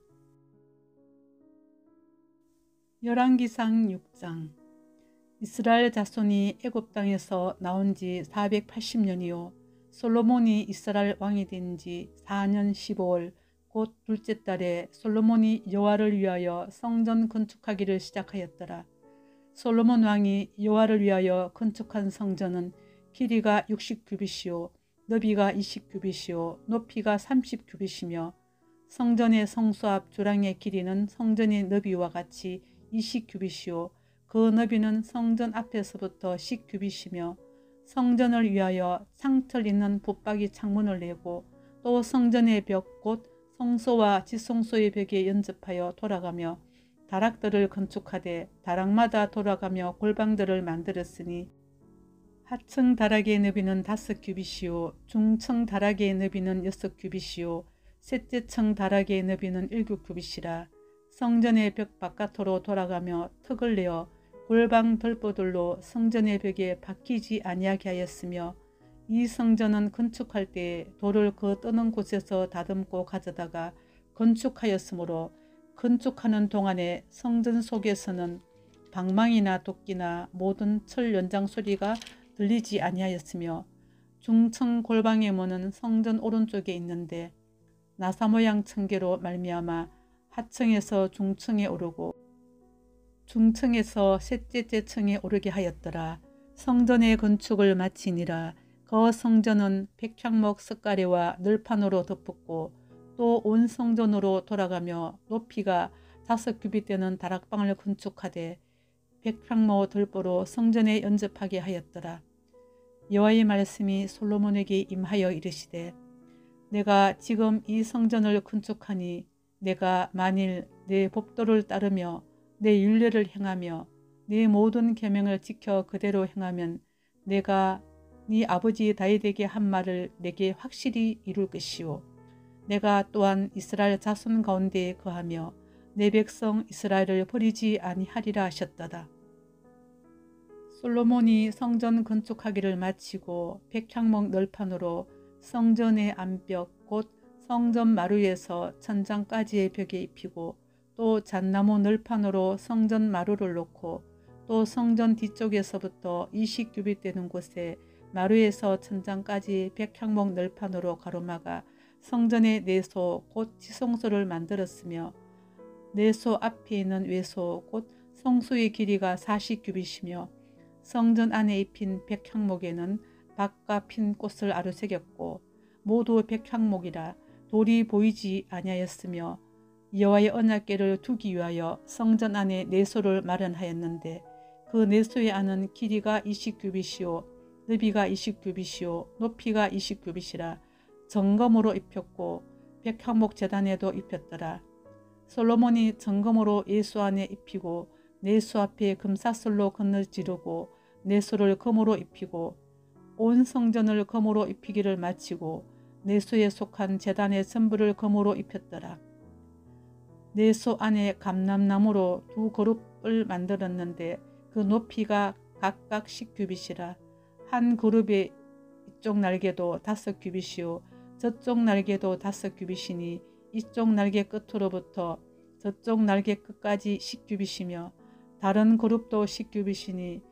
열왕기상 6장. 이스라엘 자손이 애굽 땅에서 나온 지 480년이요 솔로몬이 이스라엘 왕이 된 지 4년 15월 곧 둘째 달에 솔로몬이 여호와를 위하여 성전 건축하기를 시작하였더라. 솔로몬 왕이 여호와를 위하여 건축한 성전은 길이가 60규빗이요 너비가 20규빗이요 높이가 30규빗이며 성전의 성소 앞 주랑의 길이는 성전의 너비와 같이 20규빗이요 그 너비는 성전 앞에서부터 10규빗이며 성전을 위하여 상틀 있는 붙박이 창문을 내고 또 성전의 벽 곧 성소와 지성소의 벽에 연접하여 돌아가며 다락들을 건축하되 다락마다 돌아가며 골방들을 만들었으니 하층 다락의 너비는 5규빗이요 중층 다락의 너비는 6규빗이요 셋째 층 다락의 너비는 7규빗이라. 성전의 벽 바깥으로 돌아가며 턱을 내어 골방 덜보들로 성전의 벽에 박히지 아니하게 하였으며 이 성전은 건축할 때 돌을 그 떠는 곳에서 다듬고 가져다가 건축하였으므로 건축하는 동안에 성전 속에서는 방망이나 도끼나 모든 철 연장 소리가 들리지 아니하였으며 중층 골방의 문은 성전 오른쪽에 있는데 나사 모양 층계로 말미암아 하층에서 중층에 오르고 중층에서 셋째 층에 오르게 하였더라. 성전의 건축을 마치니라. 그 성전은 백향목 석가래와 늘판으로 덮었고 또 온 성전으로 돌아가며 높이가 5규빗 되는 다락방을 건축하되 백향목 들보로 성전에 연접하게 하였더라. 여호와의 말씀이 솔로몬에게 임하여 이르시되 내가 지금 이 성전을 건축하니 내가 만일 내 법도를 따르며 내 율례를 행하며 내 모든 계명을 지켜 그대로 행하면 내가 네 아버지 다윗에게 한 말을 내게 확실히 이룰 것이요 내가 또한 이스라엘 자손 가운데 거하며 내 백성 이스라엘을 버리지 아니하리라 하셨도다. 솔로몬이 성전 건축하기를 마치고 백향목 널판으로 성전의 안벽 곧 성전 마루에서 천장까지의 벽에 입히고 또 잣나무 널판으로 성전 마루를 놓고 또 성전 뒤쪽에서부터 20규빗 되는 곳에 마루에서 천장까지 백향목 널판으로 가로막아 성전의 내소 곧 지성소를 만들었으며 내소 앞에 있는 외소 곧 성소의 길이가 40규빗이며 성전 안에 입힌 백향목에는 밭과 핀 꽃을 아루새겼고 모두 백향목이라 돌이 보이지 아니하였으며 여호와의 언약궤를 두기 위하여 성전 안에 내소를 마련하였는데 그 내소의 안은 길이가 20규빗이요 너비가 20규빗이요 높이가 20규빗이라 정금으로 입혔고 백향목 제단에도 입혔더라. 솔로몬이 정금으로 예수 안에 입히고 내수 앞에 금사슬로 건너지르고 내수를 금으로 입히고 온 성전을 금으로 입히기를 마치고 내수에 속한 제단의 전부를 금으로 입혔더라. 내수 안에 감람나무로 두 그룹을 만들었는데 그 높이가 각각 10규빗이라. 한 그룹의 이쪽 날개도 5규빗이요 저쪽 날개도 5규빗이니 이쪽 날개 끝으로부터 저쪽 날개 끝까지 10규빗이며 다른 그룹도 10규빗이니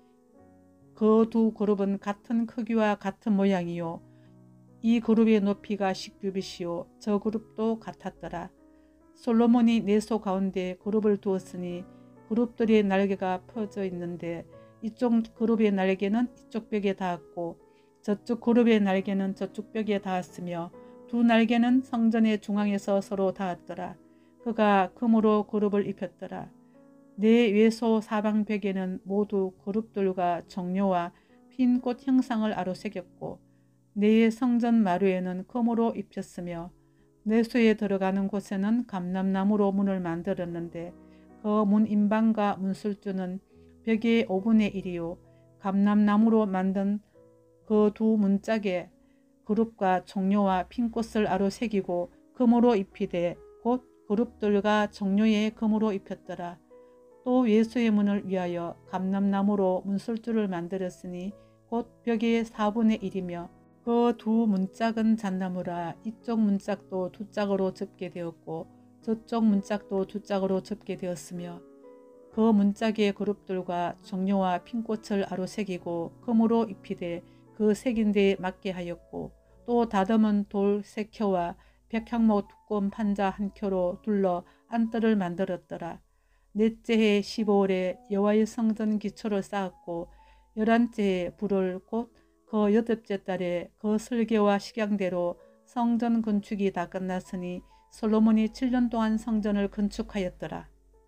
그 두 그룹은 같은 크기와 같은 모양이요 이 그룹의 높이가 10규빗이요 저 그룹도 같았더라. 솔로몬이 내소 가운데 그룹을 두었으니 그룹들의 날개가 퍼져 있는데 이쪽 그룹의 날개는 이쪽 벽에 닿았고 저쪽 그룹의 날개는 저쪽 벽에 닿았으며 두 날개는 성전의 중앙에서 서로 닿았더라. 그가 금으로 그룹을 입혔더라. 네 외소 사방 벽에는 모두 그룹들과 정료와 핀 꽃 형상을 아로새겼고 네 성전 마루에는 금으로 입혔으며 내수에 들어가는 곳에는 감람나무로 문을 만들었는데 그 문 인방과 문술주는 벽의 5분의 1이요 감람나무로 만든 그 두 문짝에 그룹과 종료와 핀꽃을 아로새기고 금으로 입히되 곧 그룹들과 종료에 금으로 입혔더라. 또 외수의 문을 위하여 감람나무로 문술주를 만들었으니 곧 벽의 4분의 1이며 그 두 문짝은 잣나무라. 이쪽 문짝도 두 짝으로 접게 되었고 저쪽 문짝도 두 짝으로 접게 되었으며 그 문짝의 그룹들과 종료와 핀꽃을 아로새기고 금으로 입히되 그 새긴 데에 맞게 하였고 또 다듬은 돌 3켜와 백향목 두꺼운 판자 1켜로 둘러 안뜰을 만들었더라. 넷째 해 15월에 여호와의 성전 기초를 쌓았고 11째 해 불을 곧 그 8째 달에 그 설계와 식양대로 성전 건축이 다 끝났으니 솔로몬이 7년 동안 성전을 건축하였더라.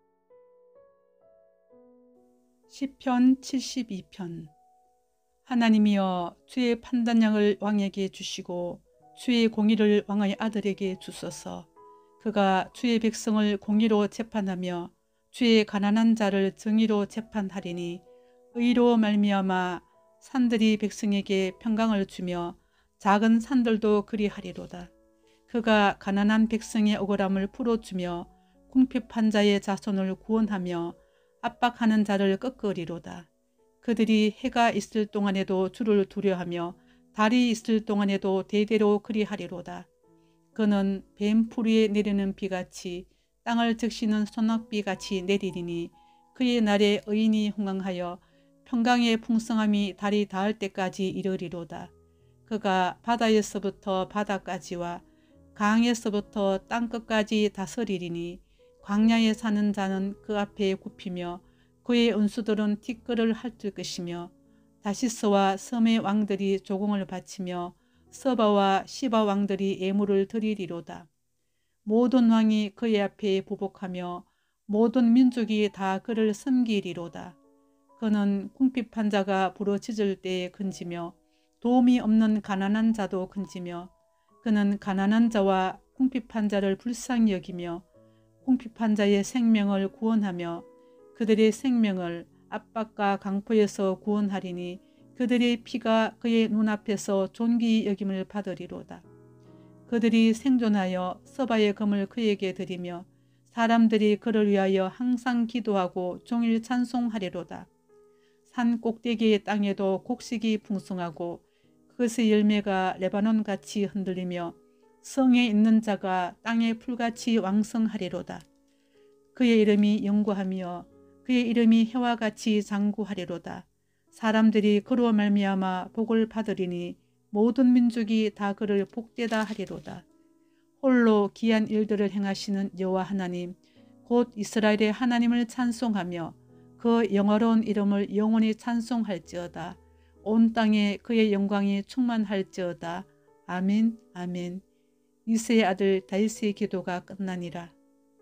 시편 72편. 하나님이여 주의 판단력을 왕에게 주시고 주의 공의를 왕의 아들에게 주소서. 그가 주의 백성을 공의로 재판하며 주의 가난한 자를 정의로 재판하리니 의로 말미암아 산들이 백성에게 평강을 주며 작은 산들도 그리하리로다. 그가 가난한 백성의 억울함을 풀어주며 궁핍한 자의 자손을 구원하며 압박하는 자를 꺾으리로다. 그들이 해가 있을 동안에도 주를 두려하며 달이 있을 동안에도 대대로 그리하리로다. 그는 뱀풀 위에 내리는 비같이 땅을 적시는 소낙비같이 내리리니 그의 날에 의인이 흥황하여 평강의 풍성함이 달이 닿을 때까지 이르리로다. 그가 바다에서부터 바다까지와 강에서부터 땅끝까지 다스리리니 광야에 사는 자는 그 앞에 굽히며 그의 은수들은 티끌을 핥을 것이며 다시스와 섬의 왕들이 조공을 바치며 서바와 시바 왕들이 예물을 드리리로다. 모든 왕이 그의 앞에 부복하며 모든 민족이 다 그를 섬기리로다. 그는 궁핍한 자가 부러지질 때에 건지며 도움이 없는 가난한 자도 건지며 그는 가난한 자와 궁핍한 자를 불쌍히 여기며 궁핍한 자의 생명을 구원하며 그들의 생명을 압박과 강포에서 구원하리니 그들의 피가 그의 눈앞에서 존귀히 여김을 받으리로다. 그들이 생존하여 서바의 금을 그에게 드리며 사람들이 그를 위하여 항상 기도하고 종일 찬송하리로다. 산 꼭대기의 땅에도 곡식이 풍성하고 그것의 열매가 레바논같이 흔들리며 성에 있는 자가 땅의 풀같이 왕성하리로다. 그의 이름이 영구하며 그의 이름이 해와 같이 장구하리로다. 사람들이 그로 말미암아 복을 받으리니 모든 민족이 다 그를 복되다 하리로다. 홀로 기한 일들을 행하시는 여호와 하나님 곧 이스라엘의 하나님을 찬송하며 그 영화로운 이름을 영원히 찬송할지어다. 온 땅에 그의 영광이 충만할지어다. 아멘 아멘. 이새의 아들 다윗의 기도가 끝나니라.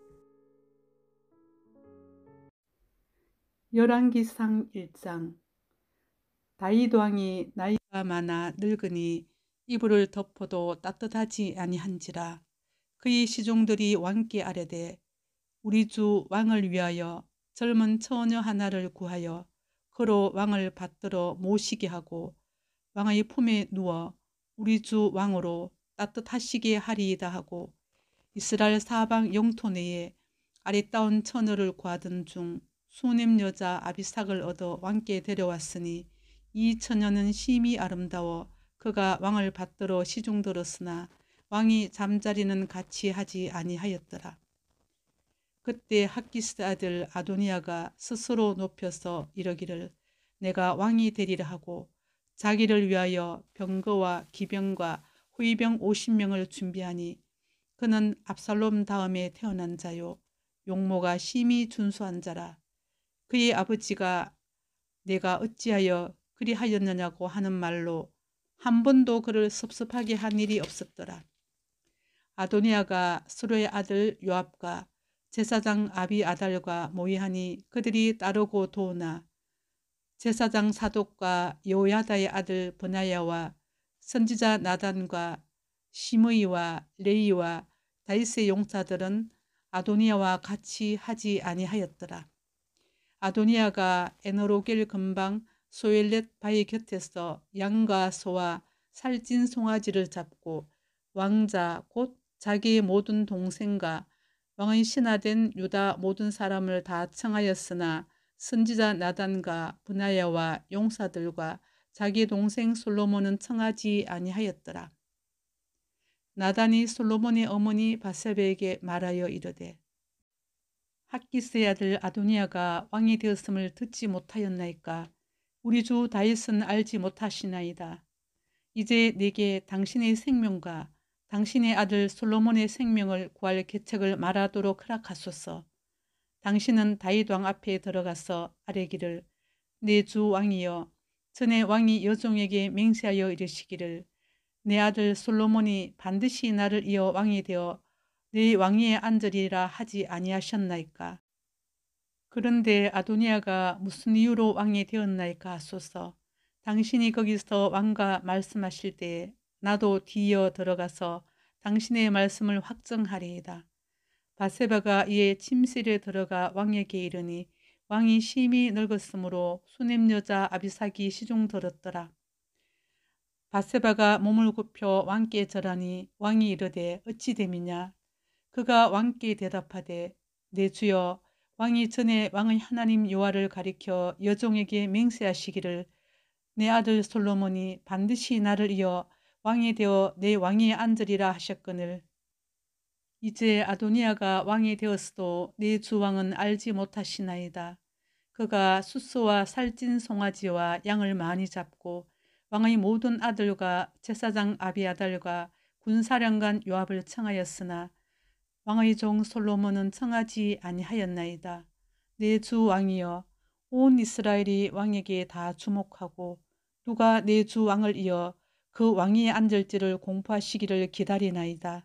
열왕기상 1장. 다윗 왕이 나이가 많아 늙으니 이불을 덮어도 따뜻하지 아니한지라. 그의 시종들이 왕께 아뢰되 우리 주 왕을 위하여 젊은 처녀 하나를 구하여 그로 왕을 받들어 모시게 하고 왕의 품에 누워 우리 주 왕으로 따뜻하시게 하리이다 하고 이스라엘 사방 영토 내에 아리따운 처녀를 구하던 중 수넴 여자 아비삭을 얻어 왕께 데려왔으니 이 처녀는 심히 아름다워 그가 왕을 받들어 시중들었으나 왕이 잠자리는 같이 하지 아니하였더라. 그때 학기스 아들 아도니아가 스스로 높여서 이러기를 내가 왕이 되리라 하고 자기를 위하여 병거와 기병과 호위병 50명을 준비하니 그는 압살롬 다음에 태어난 자요 용모가 심히 준수한 자라. 그의 아버지가 내가 어찌하여 그리하였느냐고 하는 말로 한 번도 그를 섭섭하게 한 일이 없었더라. 아도니아가 스루의 아들 요압과 제사장 아비아달과 모이하니 그들이 따르고 도우나 제사장 사독과 여호야다의 아들 브나야와 선지자 나단과 시므이와 레이와 다윗의 용사들은 아도니아와 같이 하지 아니하였더라. 아도니아가 에너로겔 근방 소엘렛 바위 곁에서 양과 소와 살찐 송아지를 잡고 왕자 곧 자기의 모든 동생과 왕의 신하된 유다 모든 사람을 다 청하였으나 선지자 나단과 브나야와 용사들과 자기 동생 솔로몬은 청하지 아니하였더라. 나단이 솔로몬의 어머니 바세바에게 말하여 이르되 학기스의 아들 아도니아가 왕이 되었음을 듣지 못하였나이까. 우리 주 다윗은 알지 못하시나이다. 이제 내게 당신의 생명과 당신의 아들 솔로몬의 생명을 구할 계책을 말하도록 허락하소서. 당신은 다윗 왕 앞에 들어가서 아뢰기를 내 주 왕이여 전에 왕이 여종에게 맹세하여 이르시기를 내 아들 솔로몬이 반드시 나를 이어 왕이 되어 내 왕위에 앉으리라 하지 아니하셨나이까. 그런데 아도니아가 무슨 이유로 왕이 되었나이까 하소서. 당신이 거기서 왕과 말씀하실 때에 나도 뒤이어 들어가서 당신의 말씀을 확정하리이다. 바세바가 이에 침실에 들어가 왕에게 이르니 왕이 심히 늙었으므로 수넴 여자 아비삭이 시중 들었더라. 바세바가 몸을 굽혀 왕께 절하니 왕이 이르되 어찌 됨이냐. 그가 왕께 대답하되 내 주여 왕이 전에 왕의 하나님 여호와를 가리켜 여종에게 맹세하시기를 내 아들 솔로몬이 반드시 나를 이어 왕이 되어 내 왕위에 앉으리라 하셨거늘 이제 아도니아가 왕이 되었어도 내 주 왕은 알지 못하시나이다. 그가 숫소와 살찐 송아지와 양을 많이 잡고 왕의 모든 아들과 제사장 아비아달과 군사령관 요압을 청하였으나 왕의 종 솔로몬은 청하지 아니하였나이다. 내 주 왕이여 온 이스라엘이 왕에게 다 주목하고 누가 내 주 왕을 이어 그 왕위에 앉을지를 공포하시기를 기다리나이다.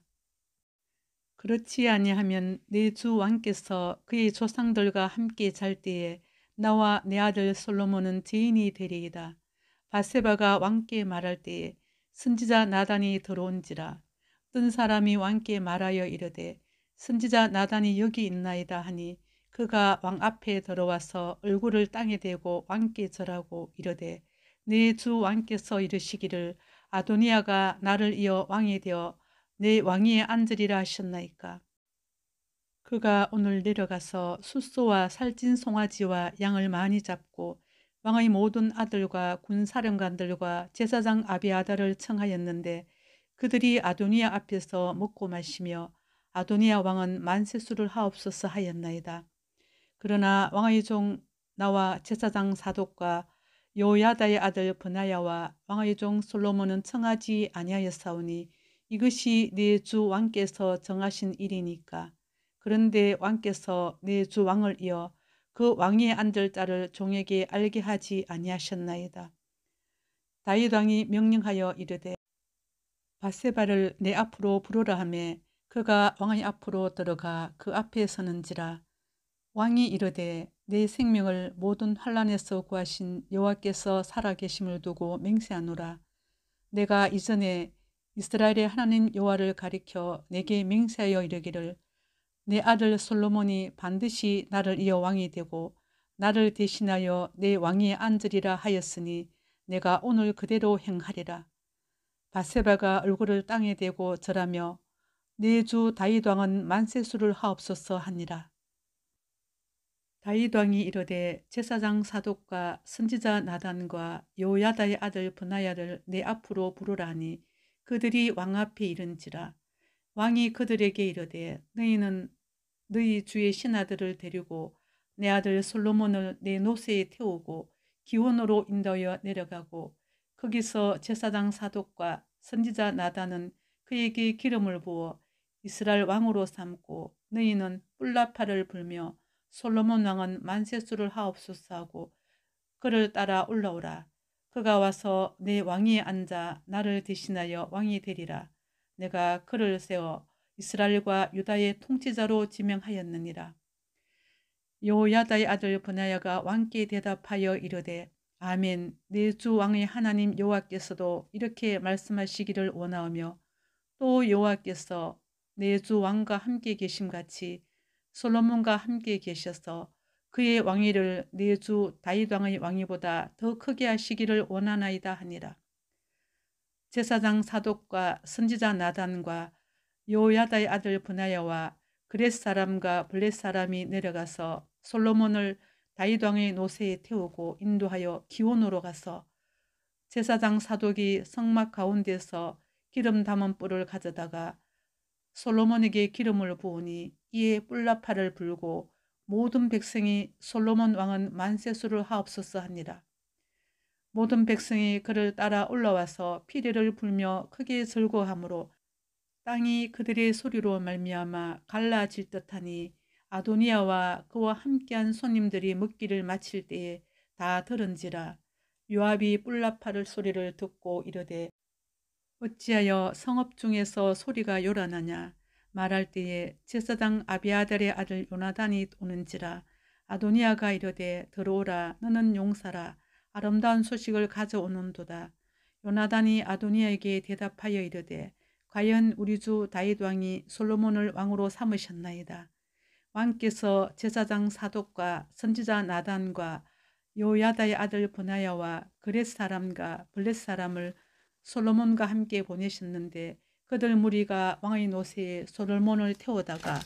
그렇지 아니하면 내 주 왕께서 그의 조상들과 함께 잘 때에 나와 내 아들 솔로몬은 죄인이 되리이다. 바세바가 왕께 말할 때에 선지자 나단이 들어온지라 어떤 사람이 왕께 말하여 이르되 선지자 나단이 여기 있나이다 하니 그가 왕 앞에 들어와서 얼굴을 땅에 대고 왕께 절하고 이르되 내 주 왕께서 이르시기를 아도니아가 나를 이어 왕이 되어 내 왕위에 앉으리라 하셨나이까. 그가 오늘 내려가서 숫소와 살찐 송아지와 양을 많이 잡고 왕의 모든 아들과 군사령관들과 제사장 아비아달을 청하였는데 그들이 아도니아 앞에서 먹고 마시며 아도니아 왕은 만세수를 하옵소서 하였나이다. 그러나 왕의 종 나와 제사장 사독과 여호야다의 아들 브나야와 왕의 종 솔로몬은 청하지 아니하였사오니 이것이 내 주 왕께서 정하신 일이니까. 그런데 왕께서 내 주 왕을 이어 그 왕위에 앉을 자를 종에게 알게 하지 아니하셨나이다. 다윗 왕이 명령하여 이르되 바세바를 내 앞으로 부르라 하매 그가 왕의 앞으로 들어가 그 앞에 서는지라. 왕이 이르되 내 생명을 모든 환난에서 구하신 여호와께서 살아계심을 두고 맹세하노라. 내가 이전에 이스라엘의 하나님 여호와를 가리켜 내게 맹세하여 이르기를 내 아들 솔로몬이 반드시 나를 이어 왕이 되고 나를 대신하여 내 왕위에 앉으리라 하였으니 내가 오늘 그대로 행하리라. 바세바가 얼굴을 땅에 대고 절하며 내 주 다윗 왕은 만세수를 하옵소서 하니라. 다윗 왕이 이르되 제사장 사독과 선지자 나단과 요야다의 아들 브나야를 내 앞으로 부르라 하니 그들이 왕 앞에 이른지라. 왕이 그들에게 이르되 너희는 너희 주의 신하들을 데리고 내 아들 솔로몬을 내 노새에 태우고 기온으로 인도하여 내려가고 거기서 제사장 사독과 선지자 나단은 그에게 기름을 부어 이스라엘 왕으로 삼고 너희는 뿔나팔을 불며 솔로몬 왕은 만세수를 하옵소서 하고 그를 따라 올라오라. 그가 와서 내 왕위에 앉아 나를 대신하여 왕이 되리라. 내가 그를 세워 이스라엘과 유다의 통치자로 지명하였느니라. 요야다의 아들 브나야가 왕께 대답하여 이르되 아멘. 내 주 왕의 하나님 여호와께서도 이렇게 말씀하시기를 원하오며 또 여호와께서 내 주 왕과 함께 계심같이 솔로몬과 함께 계셔서 그의 왕위를 내 주 다윗 왕의 왕위보다 더 크게 하시기를 원하나이다 하니라. 제사장 사독과 선지자 나단과 요야다의 아들 브나야와 그렛 사람과 블렛 사람이 내려가서 솔로몬을 다윗 왕의 노새에 태우고 인도하여 기온으로 가서 제사장 사독이 성막 가운데서 기름 담은 뿔을 가져다가 솔로몬에게 기름을 부으니 이에 뿔나팔을 불고 모든 백성이 솔로몬 왕은 만세수를 하옵소서 하니라. 모든 백성이 그를 따라 올라와서 피리를 불며 크게 즐거워하므로 땅이 그들의 소리로 말미암아 갈라질 듯하니 아도니아와 그와 함께한 손님들이 먹기를 마칠 때에 다 들은지라. 요압이 뿔나팔을 소리를 듣고 이르되 어찌하여 성읍 중에서 소리가 요란하냐. 말할 때에 제사장 아비아달의 아들 요나단이 오는지라. 아도니아가 이르되 들어오라. 너는 용사라. 아름다운 소식을 가져오는도다. 요나단이 아도니아에게 대답하여 이르되 과연 우리 주 다윗 왕이 솔로몬을 왕으로 삼으셨나이다. 왕께서 제사장 사독과 선지자 나단과 요야다의 아들 브나야와 그렛 사람과 블렛 사람을 솔로몬과 함께 보내셨는데 그들 무리가 왕의 노새에 솔로몬을 태우다가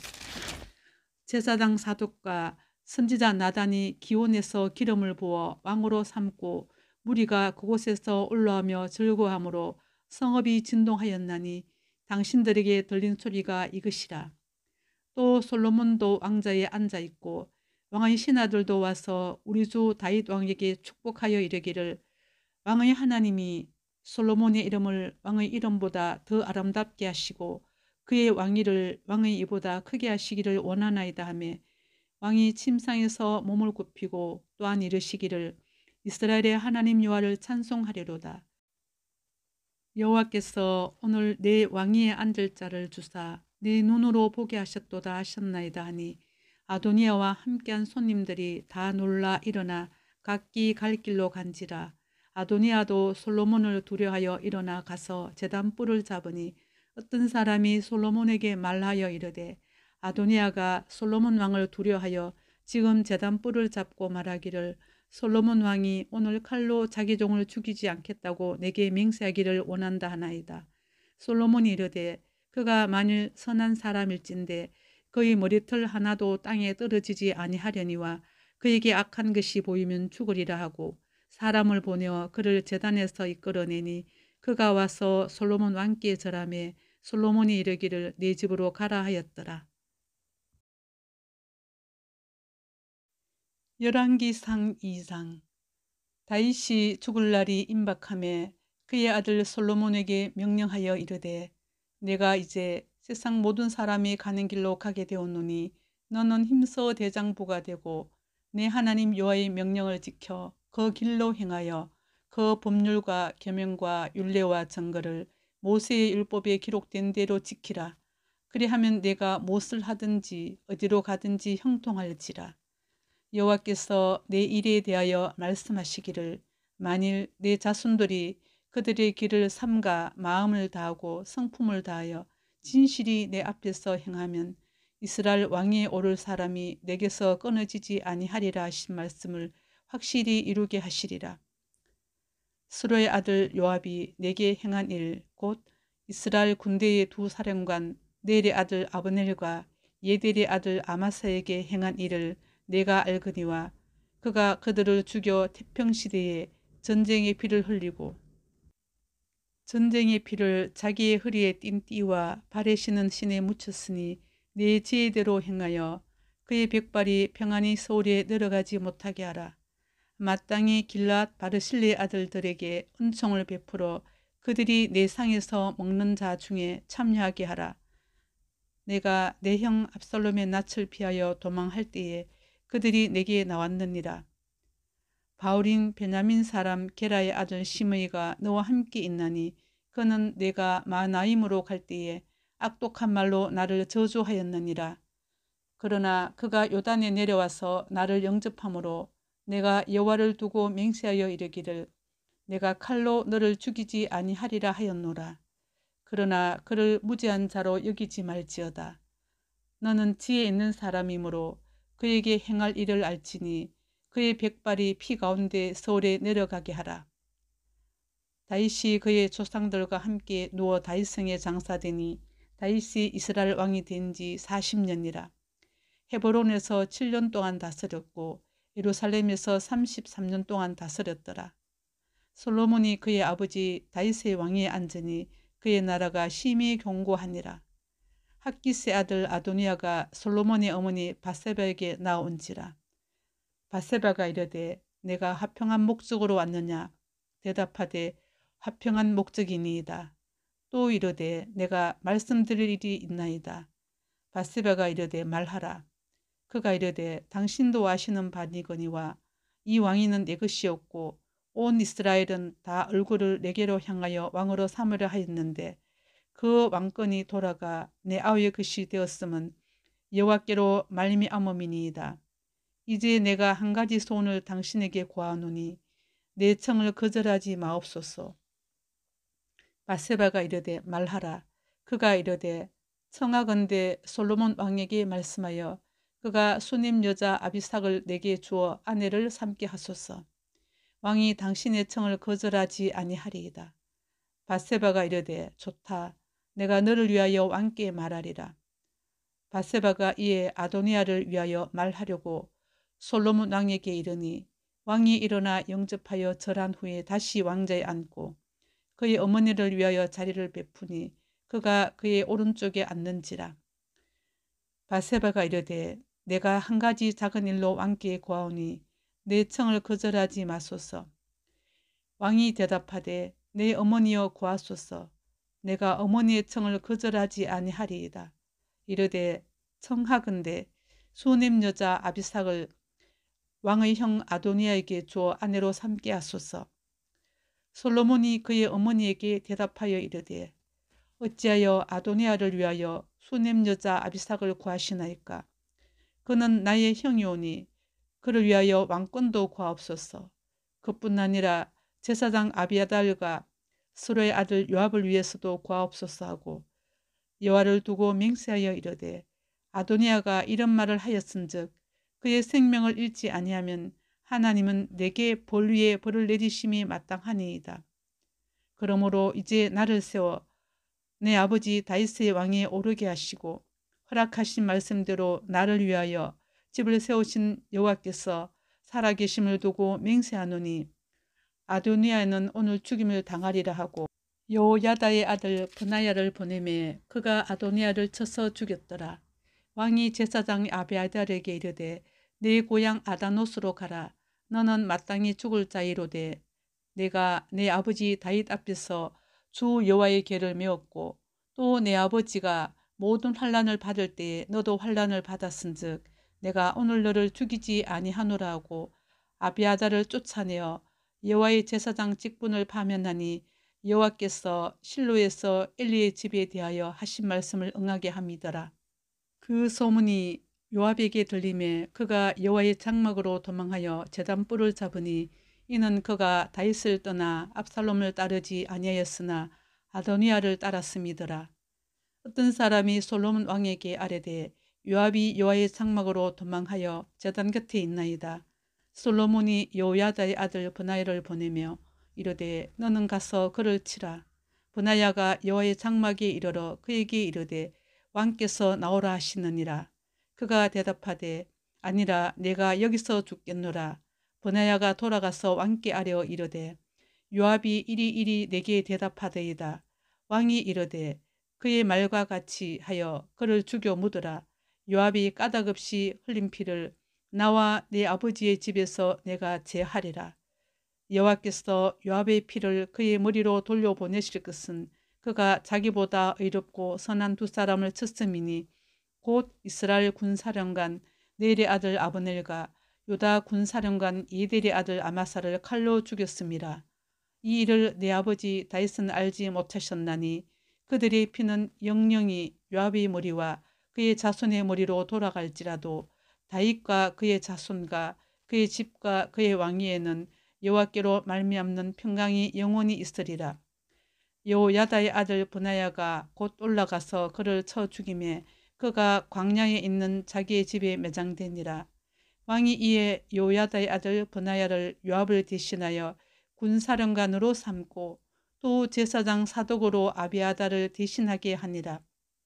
제사장 사독과 선지자 나단이 기온에서 기름을 부어 왕으로 삼고 무리가 그곳에서 올라오며 즐거워하므로 성읍이 진동하였나니 당신들에게 들린 소리가 이것이라. 또 솔로몬도 왕자에 앉아있고 왕의 신하들도 와서 우리 주 다윗 왕에게 축복하여 이르기를 왕의 하나님이 솔로몬의 이름을 왕의 이름보다 더 아름답게 하시고 그의 왕위를 왕의 이보다 크게 하시기를 원하나이다 하며 왕이 침상에서 몸을 굽히고 또한 이르시기를 이스라엘의 하나님 여호와를 찬송하리로다. 여호와께서 오늘 내 왕위에 앉을 자를 주사 내 눈으로 보게 하셨도다 하셨나이다 하니 아도니아와 함께한 손님들이 다 놀라 일어나 각기 갈 길로 간지라. 아도니아도 솔로몬을 두려하여 일어나 가서 제단 뿔을 잡으니 어떤 사람이 솔로몬에게 말하여 이르되 아도니아가 솔로몬 왕을 두려하여 지금 제단 뿔을 잡고 말하기를 솔로몬 왕이 오늘 칼로 자기 종을 죽이지 않겠다고 내게 맹세하기를 원한다 하나이다. 솔로몬이 이르되 그가 만일 선한 사람일진데 그의 머리털 하나도 땅에 떨어지지 아니하려니와 그에게 악한 것이 보이면 죽으리라 하고 사람을 보내어 그를 제단에서 이끌어내니 그가 와서 솔로몬 왕께 절하매 솔로몬이 이르기를 내 집으로 가라 하였더라. 열왕기상 2장. 다윗이 죽을 날이 임박하매 그의 아들 솔로몬에게 명령하여 이르되 내가 이제 세상 모든 사람이 가는 길로 가게 되었노니 너는 힘써 대장부가 되고 내 하나님 여호와의 명령을 지켜 그 길로 행하여 그 법률과 계명과 율례와 정거를 모세의 율법에 기록된 대로 지키라. 그리하면 내가 무엇을 하든지 어디로 가든지 형통할지라. 여호와께서 내 일에 대하여 말씀하시기를 만일 내 자손들이 그들의 길을 삼가 마음을 다하고 성품을 다하여 진실이 내 앞에서 행하면 이스라엘 왕위에 오를 사람이 내게서 끊어지지 아니하리라 하신 말씀을 확실히 이루게 하시리라. 스루의 아들 요압이 내게 행한 일, 곧 이스라엘 군대의 두 사령관 넬의 아들 아브넬과 예델의 아들 아마사에게 행한 일을 내가 알거니와 그가 그들을 죽여 태평시대에 전쟁의 피를 흘리고 전쟁의 피를 자기의 허리에 띤 띠와 발에 신은 신에 묻혔으니 내 지혜대로 행하여 그의 백발이 평안히 서울에 내려가지 못하게 하라. 마땅히 길랏 바르실레의 아들들에게 은총을 베풀어 그들이 내 상에서 먹는 자 중에 참여하게 하라. 내가 내 형 압살롬의 낯을 피하여 도망할 때에 그들이 내게 나왔느니라. 바울인 베냐민 사람 게라의 아들 시므이가 너와 함께 있나니 그는 내가 마나임으로 갈 때에 악독한 말로 나를 저주하였느니라. 그러나 그가 요단에 내려와서 나를 영접함으로 내가 여호와를 두고 맹세하여 이르기를 내가 칼로 너를 죽이지 아니하리라 하였노라. 그러나 그를 무죄한 자로 여기지 말지어다. 너는 지혜 있는 사람이므로 그에게 행할 일을 알지니 그의 백발이 피 가운데 서울에 내려가게 하라. 다윗이 그의 조상들과 함께 누워 다윗성에 장사되니 다윗이 이스라엘 왕이 된 지 40년이라. 헤브론에서 7년 동안 다스렸고 예루살렘에서 33년 동안 다스렸더라. 솔로몬이 그의 아버지 다윗의 왕위에 앉으니 그의 나라가 심히 견고하니라. 학기스의 아들 아도니아가 솔로몬의 어머니 바세바에게 나온지라. 바세바가 이르되 내가 화평한 목적으로 왔느냐? 대답하되 화평한 목적이니이다. 또 이르되 내가 말씀드릴 일이 있나이다. 바세바가 이르되 말하라. 그가 이르되 당신도 아시는 바니거니와 이 왕위는 내 것이었고 온 이스라엘은 다 얼굴을 내게로 향하여 왕으로 삼으려 하였는데 그 왕권이 돌아가 내 아우의 것이 되었음은 여호와께로 말미암음이니이다. 이제 내가 한 가지 소원을 당신에게 구하노니 내 청을 거절하지 마옵소서. 바세바가 이르되 말하라. 그가 이르되 청하건대 솔로몬 왕에게 말씀하여 그가 수님 여자 아비삭을 내게 주어 아내를 삼게 하소서. 왕이 당신의 청을 거절하지 아니하리이다. 바세바가 이르되 좋다. 내가 너를 위하여 왕께 말하리라. 바세바가 이에 아도니아를 위하여 말하려고 솔로몬 왕에게 이르니 왕이 일어나 영접하여 절한 후에 다시 왕자에 앉고 그의 어머니를 위하여 자리를 베푸니 그가 그의 오른쪽에 앉는지라. 바세바가 이르되 내가 한 가지 작은 일로 왕께 구하오니 내 청을 거절하지 마소서. 왕이 대답하되 내 어머니여 구하소서. 내가 어머니의 청을 거절하지 아니하리이다. 이르되 청하건대 수님 여자 아비삭을 왕의 형 아도니아에게 주어 아내로 삼게 하소서. 솔로몬이 그의 어머니에게 대답하여 이르되 어찌하여 아도니아를 위하여 수님 여자 아비삭을 구하시나이까? 그는 나의 형이오니 그를 위하여 왕권도 구하옵소서. 그뿐 아니라 제사장 아비아달과 스루의 아들 요압을 위해서도 구하옵소서 하고 여호와를 두고 맹세하여 이르되 아도니아가 이런 말을 하였은즉 그의 생명을 잃지 아니하면 하나님은 내게 벌 위에 벌을 내리심이 마땅하니이다. 그러므로 이제 나를 세워 내 아버지 다윗의 왕위에 오르게 하시고 허락하신 말씀대로 나를 위하여 집을 세우신 여호와께서 살아계심을 두고 맹세하노니 아도니아는 오늘 죽임을 당하리라 하고 여호야다의 아들 브나야를 보내매 그가 아도니아를 쳐서 죽였더라. 왕이 제사장 아비아달에게 이르되 내 고향 아다노스로 가라. 너는 마땅히 죽을 자이로되 내가 내 아버지 다윗 앞에서 주 여호와의 궤를 메었고 또 내 아버지가 모든 환난을 받을 때에 너도 환난을 받았은즉 내가 오늘 너를 죽이지 아니하노라 하고 아비아달을 쫓아내어 여호와의 제사장 직분을 파면하니 여호와께서 실로에서 엘리의 집에 대하여 하신 말씀을 응하게 함이더라. 그 소문이 요압에게 들림에 그가 여호와의 장막으로 도망하여 제단불을 잡으니 이는 그가 다윗을 떠나 압살롬을 따르지 아니하였으나 아도니아를 따랐음이더라. 어떤 사람이 솔로몬 왕에게 아뢰되 요압이 여호와의 장막으로 도망하여 제단 곁에 있나이다. 솔로몬이 여호야다의 아들 브나야를 보내며 이르되 너는 가서 그를 치라. 브나야가 여호와의 장막에 이르러 그에게 이르되 왕께서 나오라 하시느니라. 그가 대답하되 아니라 내가 여기서 죽겠노라. 브나야가 돌아가서 왕께 아뢰어 이르되 요압이 이리 내게 대답하되이다. 왕이 이르되 그의 말과 같이 하여 그를 죽여 묻으라. 요압이 까닭없이 흘린 피를 나와 내 아버지의 집에서 내가 제하리라. 여호와께서 요압의 피를 그의 머리로 돌려보내실 것은 그가 자기보다 의롭고 선한 두 사람을 쳤음이니 곧 이스라엘 군사령관 넬의 아들 아브넬과 유다 군사령관 이델의 아들 아마사를 칼로 죽였습니다. 이 일을 내 아버지 다윗은 알지 못하셨나니 그들의 피는 영영이 요압의 머리와 그의 자손의 머리로 돌아갈지라도 다윗과 그의 자손과 그의 집과 그의 왕위에는 여호와께로 말미암는 평강이 영원히 있으리라. 여호야다의 아들 브나야가 곧 올라가서 그를 쳐 죽이매 그가 광야에 있는 자기의 집에 매장되니라. 왕이 이에 여호야다의 아들 브나야를 요압을 대신하여 군사령관으로 삼고 또 제사장 사독으로 아비아다를 대신하게 하니라.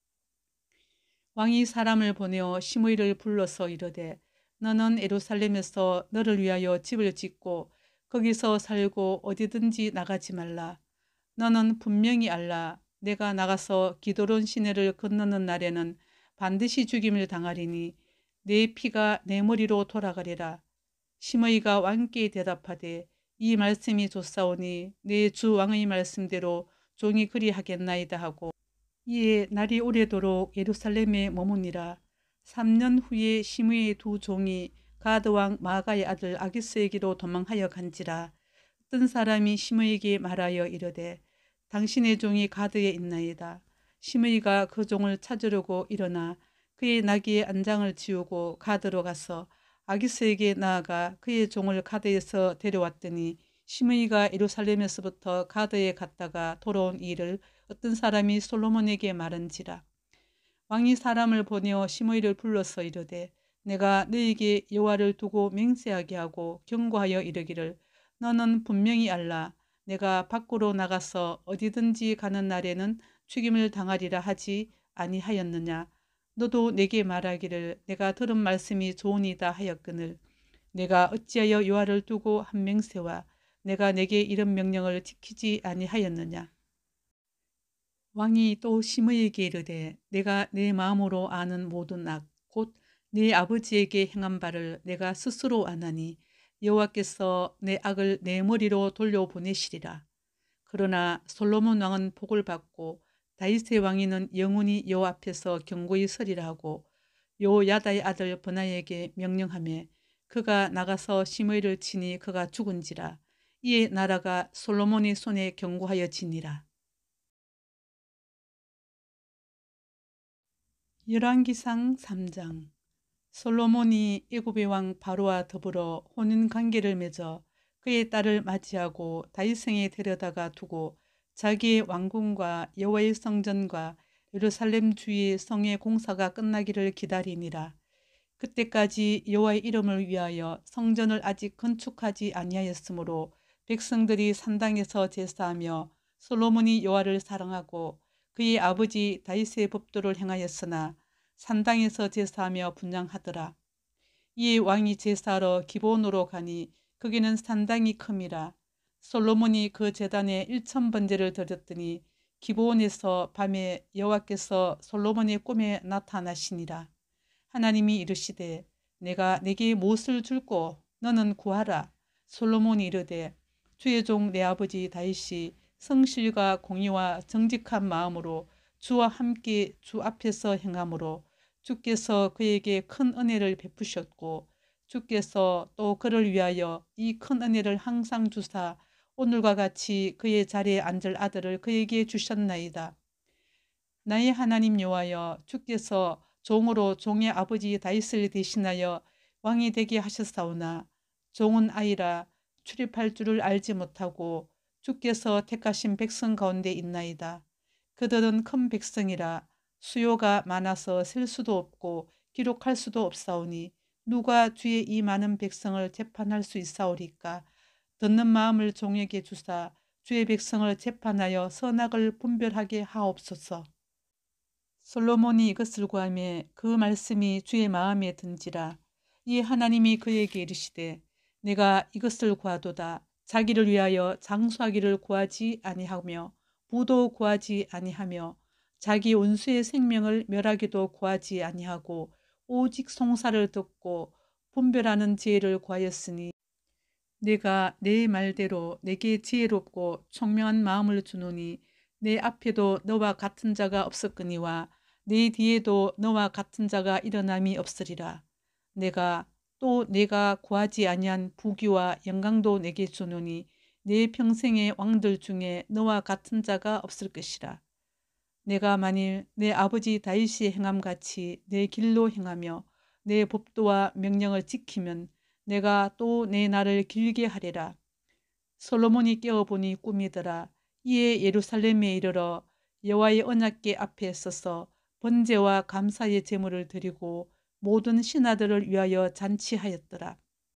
왕이 사람을 보내어 시므이를 불러서 이르되 너는 예루살렘에서 너를 위하여 집을 짓고 거기서 살고 어디든지 나가지 말라. 너는 분명히 알라. 내가 나가서 기드론 시내를 건너는 날에는 반드시 죽임을 당하리니 내 피가 내 머리로 돌아가리라. 시므이가 왕께 대답하되 이 말씀이 좋사오니 내 주 왕의 말씀대로 종이 그리하겠나이다 하고 이에 날이 오래도록 예루살렘에 머무니라. 3년 후에 시므이의 두 종이 가드 왕 마아가의 아들 아기스에게로 도망하여 간지라. 어떤 사람이 시므이에게 말하여 이르되 당신의 종이 가드에 있나이다. 시므이가 그 종을 찾으려고 일어나 그의 나귀의 안장을 지우고 가드로 가서 아기스에게 나아가 그의 종을 가드에서 데려왔더니 시므이가 예루살렘에서부터 가드에 갔다가 돌아온 일을 어떤 사람이 솔로몬에게 말한지라. 왕이 사람을 보내어 시므이를 불러서 이르되 내가 너에게 여호와를 두고 맹세하게 하고 경고하여 이르기를 너는 분명히 알라. 내가 밖으로 나가서 어디든지 가는 날에는 죽임을 당하리라 하지 아니하였느냐. 너도 내게 말하기를 내가 들은 말씀이 좋으니다 하였거늘 내가 어찌하여 여호와를 두고 한 맹세와 내가 내게 이런 명령을 지키지 아니하였느냐. 왕이 또 시므이에게 이르되 내가 내 마음으로 아는 모든 악 곧 네 아버지에게 행한 바를 내가 스스로 아나니 여호와께서 내 악을 내 머리로 돌려보내시리라. 그러나 솔로몬 왕은 복을 받고 다윗의 왕위는 영원히 여호와 앞에서 경고히 서리라 하고 여호야다의 아들 브나야에게 명령하며 그가 나가서 시므이를 치니 그가 죽은지라. 이에 나라가 솔로몬의 손에 경고하여 지니라. 열왕기상 3장. 솔로몬이 애굽의 왕 바로와 더불어 혼인관계를 맺어 그의 딸을 맞이하고 다윗성에 데려다가 두고 자기의 왕궁과 여호와의 성전과 예루살렘 주위의 성의 공사가 끝나기를 기다리니라. 그때까지 여호와의 이름을 위하여 성전을 아직 건축하지 아니하였으므로 백성들이 산당에서 제사하며 솔로몬이 여호와를 사랑하고 그의 아버지 다윗의 법도를 행하였으나 산당에서 제사하며 분향하더라. 이에 왕이 제사하러 기브온으로 가니 거기는 산당이 큼이라. 솔로몬이 그 제단에 1000번제를 드렸더니 기브온에서 밤에 여호와께서 솔로몬의 꿈에 나타나시니라. 하나님이 이르시되 내가 내게 무엇을 줄꼬 너는 구하라. 솔로몬이 이르되 주의 종 내 아버지 다윗이 성실과 공의와 정직한 마음으로 주와 함께 주 앞에서 행함으로 주께서 그에게 큰 은혜를 베푸셨고 주께서 또 그를 위하여 이 큰 은혜를 항상 주사 오늘과 같이 그의 자리에 앉을 아들을 그에게 주셨나이다. 나의 하나님 여호와여 주께서 종으로 종의 아버지 다윗을 대신하여 왕이 되게 하셨사오나 종은 아이라 출입할 줄을 알지 못하고 주께서 택하신 백성 가운데 있나이다. 그들은 큰 백성이라 수요가 많아서 셀 수도 없고 기록할 수도 없사오니 누가 주의 이 많은 백성을 재판할 수 있사오리까. 듣는 마음을 종에게 주사 주의 백성을 재판하여 선악을 분별하게 하옵소서. 솔로몬이 이것을 구하매 그 말씀이 주의 마음에 든지라. 이에 하나님이 그에게 이르시되 내가 이것을 구하도다. 자기를 위하여 장수하기를 구하지 아니하며 부도 구하지 아니하며 자기 원수의 생명을 멸하기도 구하지 아니하고 오직 송사를 듣고 분별하는 지혜를 구하였으니 내가 내 말대로 내게 지혜롭고 총명한 마음을 주노니 내 앞에도 너와 같은 자가 없었거니와 내 뒤에도 너와 같은 자가 일어남이 없으리라. 내가 구하지 아니한 부귀와 영광도 내게 주노니 내 평생의 왕들 중에 너와 같은 자가 없을 것이라. 내가 만일 내 아버지 다윗이 행함같이 내 길로 행하며 내 법도와 명령을 지키면 내가 또 내 날을 길게 하리라. 솔로몬이 깨어보니 꿈이더라. 이에 예루살렘에 이르러 여호와의 언약궤 앞에 서서 번제와 감사의 제물을 드리고 모든 신하들을 위하여 잔치하였더라.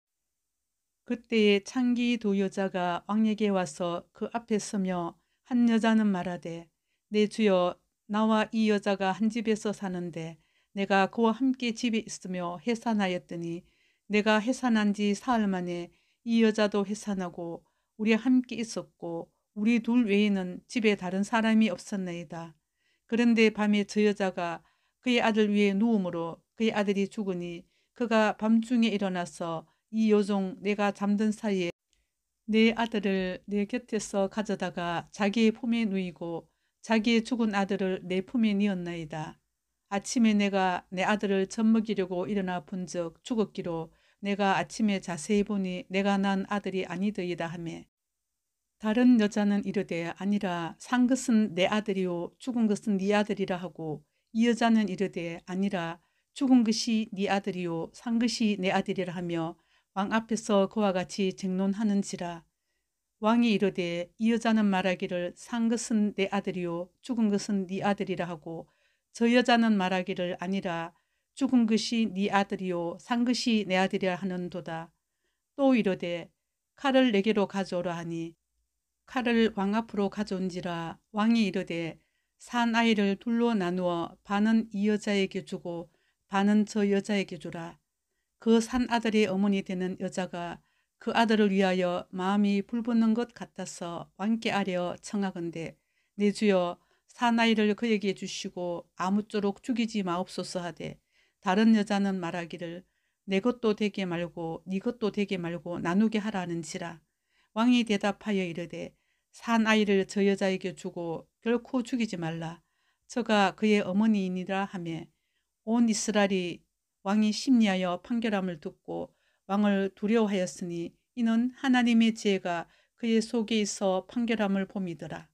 그때에 창기 두 여자가 왕에게 와서 그 앞에 서며 한 여자는 말하되 내 주여, 나와 이 여자가 한 집에서 사는데 내가 그와 함께 집에 있으며 해산하였더니 내가 해산한 지 사흘 만에 이 여자도 해산하고 우리 함께 있었고 우리 둘 외에는 집에 다른 사람이 없었나이다. 그런데 밤에 저 여자가 그의 아들 위에 누움으로 그의 아들이 죽으니 그가 밤중에 일어나서 이 요종 내가 잠든 사이에 내 아들을 내 곁에서 가져다가 자기의 품에 누이고 자기의 죽은 아들을 내 품에 뉘었나이다. 아침에 내가 내 아들을 젖먹이려고 일어나 본즉 죽었기로 내가 아침에 자세히 보니 내가 난 아들이 아니더이다 하며 다른 여자는 이르되 아니라 산 것은 내 아들이요 죽은 것은 네 아들이라 하고 이 여자는 이르되 아니라 죽은 것이 네 아들이요 산 것이 내 아들이라 하며 왕 앞에서 그와 같이 쟁론하는지라. 왕이 이르되 이 여자는 말하기를 산 것은 내 아들이요 죽은 것은 네 아들이라 하고 저 여자는 말하기를 아니라 죽은 것이 네 아들이요 산 것이 내 아들이라 하는도다. 또 이르되 칼을 내게로 가져오라 하니 칼을 왕 앞으로 가져온지라. 왕이 이르되 산 아이를 둘로 나누어 반은 이 여자에게 주고 반은 저 여자에게 주라. 그 산 아들의 어머니 되는 여자가 그 아들을 위하여 마음이 불붙는 것 같아서 왕께 아뢰어 청하건대 내 주여 산 아이를 그에게 주시고 아무쪼록 죽이지 마옵소서 하되 다른 여자는 말하기를 내 것도 되게 말고 네 것도 되게 말고 나누게 하라는지라. 왕이 대답하여 이르되 산 아이를 저 여자에게 주고 결코 죽이지 말라. 저가 그의 어머니이니라 하며 온 이스라엘이 왕이 심리하여 판결함을 듣고 왕을 두려워하였으니 이는 하나님의 지혜가 그의 속에 있어 판결함을 봄이더라.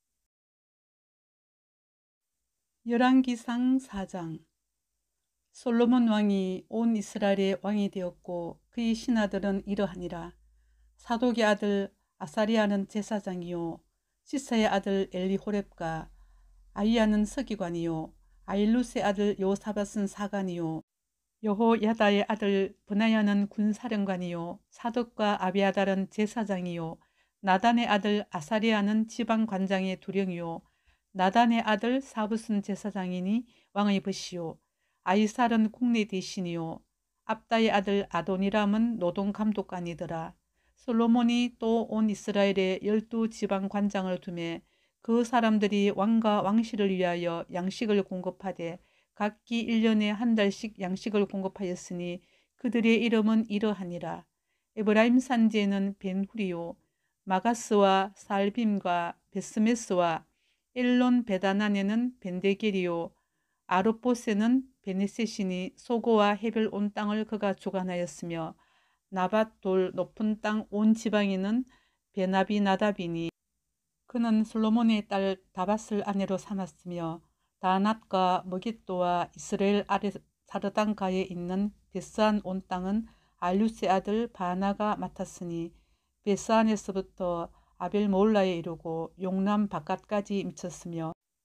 열왕기상 4장. 솔로몬 왕이 온 이스라엘의 왕이 되었고 그의 신하들은 이러하니라. 사독의 아들 아사리아는 제사장이요 시사의 아들 엘리호렙과 아이야는 서기관이요 아일루스의 아들 요사밧은 사관이요 여호야다의 아들 브나야는 군사령관이요 사독과 아비아달은 제사장이요 나단의 아들 아사리아는 지방관장의 두령이요 나단의 아들 사붓은 제사장이니 왕의 벗이요 아이살은 국내 대신이요 압다의 아들 아도니람은 노동감독관이더라. 솔로몬이 또 온 이스라엘에 12지방관장을 두매 그 사람들이 왕과 왕실을 위하여 양식을 공급하되 각기 1년에 한 달씩 양식을 공급하였으니 그들의 이름은 이러하니라. 에브라임 산지에는 벤후리요 마가스와 살빔과 베스메스와 엘론 베다난에는 벤데겔이요 아르포세는 베네셋이니 소고와 헤벨 온 땅을 그가 주관하였으며 나밧 돌 높은 땅 온 지방에는 베나비 나답이니 그는 솔로몬의 딸 다밧을 아내로 삼았으며 다낫과 머깃도와 이스라엘 아래 사르단가에 있는 베스안 온 땅은 알류스의 아들 바나가 맡았으니 베스안에서부터 아벨몰라에 이르고 용남 바깥까지 미쳤으며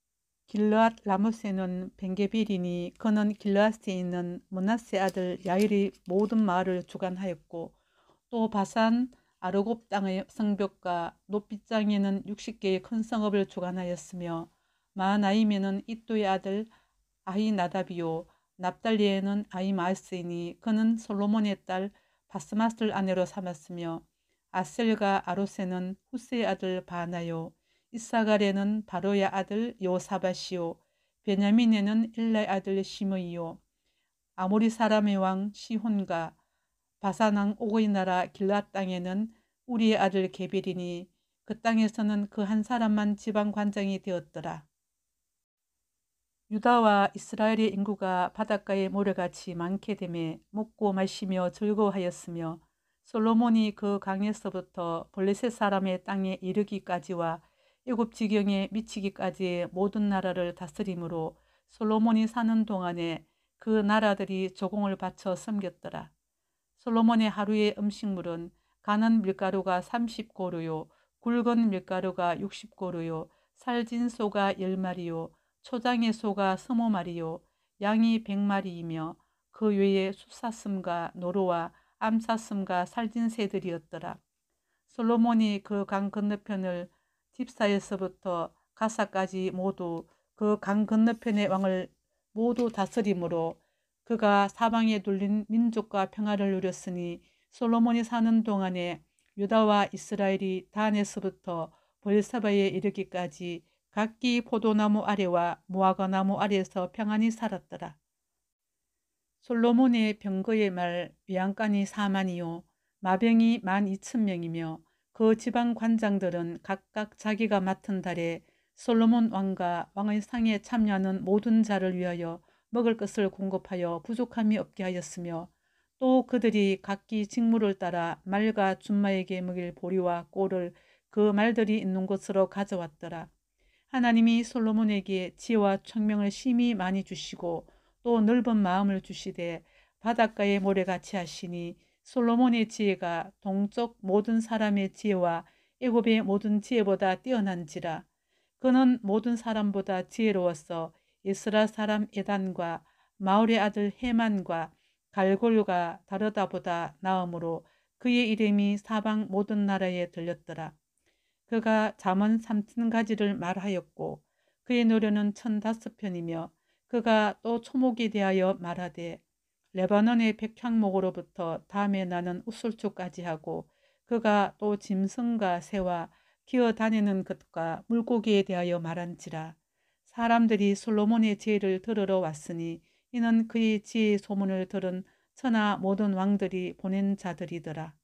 길르앗 라모세는 벤게빌이니 그는 길르앗에 있는 므낫세 아들 야일의 모든 마을을 주관하였고 또 바산 아르곱 땅의 성벽과 높빗장에는 60개의 큰 성읍을 주관하였으며 마하나임에는 이또의 아들 아히나답이요 납달리에는 아히마스이니 그는 솔로몬의 딸 바스맛을 아내로 삼았으며 아셀과 아로세는 후스의 아들 바나요 이사갈에는 바로야 아들 요사바시요 베냐민에는 일라의 아들 시므이요 아모리 사람의 왕 시혼과 바산 왕 오그의 나라 길앗 땅에는 우리의 아들 게벨이니 그 땅에서는 그 한 사람만 지방 관장이 되었더라. 유다와 이스라엘의 인구가 바닷가의 모래같이 많게 되매 먹고 마시며 즐거워하였으며 솔로몬이 그 강에서부터 블레셋 사람의 땅에 이르기까지와 애굽 지경에 미치기까지의 모든 나라를 다스림으로 솔로몬이 사는 동안에 그 나라들이 조공을 바쳐 섬겼더라. 솔로몬의 하루의 음식물은 가는 밀가루가 30고루요 굵은 밀가루가 60고루요 살진 소가 10마리요 초장의 소가 20마리요 양이 100마리이며 그 외에 숫사슴과 노루와 암사슴과 살진 새들이었더라. 솔로몬이 그 강 건너편을 딥사에서부터 가사까지 모두 그 강 건너편의 왕을 모두 다스림으로 그가 사방에 둘린 민족과 평화를 누렸으니 솔로몬이 사는 동안에 유다와 이스라엘이 단에서부터 브엘사바에 이르기까지 각기 포도나무 아래와 무화과나무 아래에서 평안히 살았더라. 솔로몬의 병거의 말 외양간이 4만이요 마병이 12,000명이며 그 지방 관장들은 각각 자기가 맡은 달에 솔로몬 왕과 왕의 상에 참여하는 모든 자를 위하여 먹을 것을 공급하여 부족함이 없게 하였으며 또 그들이 각기 직무를 따라 말과 준마에게 먹일 보리와 꼴을 그 말들이 있는 곳으로 가져왔더라. 하나님이 솔로몬에게 지혜와 총명을 심히 많이 주시고 또 넓은 마음을 주시되 바닷가의 모래같이 하시니 솔로몬의 지혜가 동쪽 모든 사람의 지혜와 애굽의 모든 지혜보다 뛰어난지라. 그는 모든 사람보다 지혜로워서 이스라 사람 에단과 마울의 아들 헤만과 갈골과 다르다보다 나음으로 그의 이름이 사방 모든 나라에 들렸더라. 그가 잠언 3000가지를 말하였고 그의 노래는 1005편이며 그가 또 초목에 대하여 말하되 레바논의 백향목으로부터 담에 나는 우술초까지 하고 그가 또 짐승과 새와 기어 다니는 것과 물고기에 대하여 말한지라. 사람들이 솔로몬의 지혜를 들으러 왔으니 이는 그의 지혜의 소문을 들은 천하 모든 왕들이 보낸 자들이더라.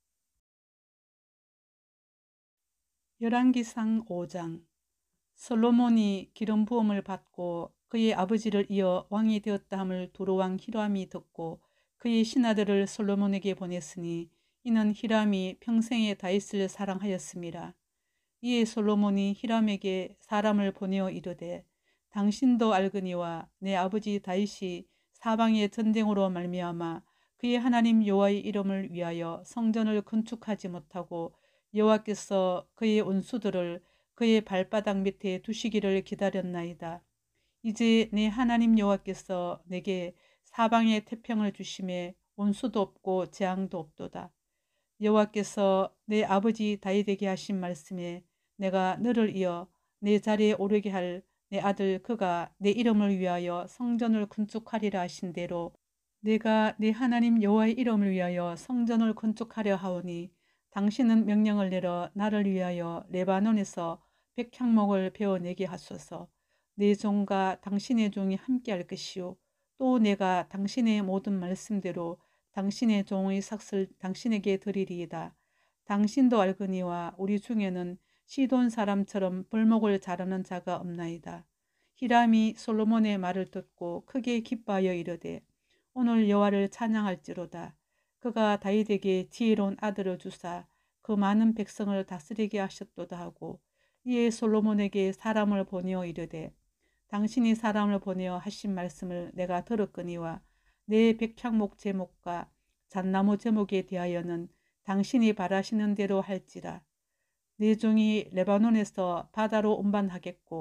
열왕기상 5장. 솔로몬이 기름 부음을 받고 그의 아버지를 이어 왕이 되었다 함을 두로왕 히람이 듣고 그의 신하들을 솔로몬에게 보냈으니 이는 히람이 평생에 다윗을 사랑하였음이라. 이에 솔로몬이 히람에게 사람을 보내어 이르되 당신도 알거니와 내 아버지 다윗이 사방의 전쟁으로 말미암아 그의 하나님 여호와의 이름을 위하여 성전을 건축하지 못하고 여호와께서 그의 원수들을 그의 발바닥 밑에 두시기를 기다렸나이다. 이제 내 하나님 여호와께서 내게 사방에 태평을 주심에 원수도 없고 재앙도 없도다. 여호와께서 내 아버지 다윗에게 하신 말씀에 내가 너를 이어 내 자리에 오르게 할 내 아들 그가 내 이름을 위하여 성전을 건축하리라 하신 대로 내가 내 하나님 여호와의 이름을 위하여 성전을 건축하려 하오니 당신은 명령을 내려 나를 위하여 레바논에서 백향목을 베어내게 하소서. 내 종과 당신의 종이 함께할 것이요 또 내가 당신의 모든 말씀대로 당신의 종의 삭슬 당신에게 드리리이다. 당신도 알거니와 우리 중에는 시돈 사람처럼 벌목을 자르는 자가 없나이다. 히람이 솔로몬의 말을 듣고 크게 기뻐하여 이르되 오늘 여호와를 찬양할지로다. 그가 다윗에게 지혜로운 아들을 주사 그 많은 백성을 다스리게 하셨도다 하고 이에 솔로몬에게 사람을 보내어 이르되 당신이 사람을 보내어 하신 말씀을 내가 들었거니와 내 백향목 제목과 잣나무 제목에 대하여는 당신이 바라시는 대로 할지라. 내 종이 레바논에서 바다로 운반하겠고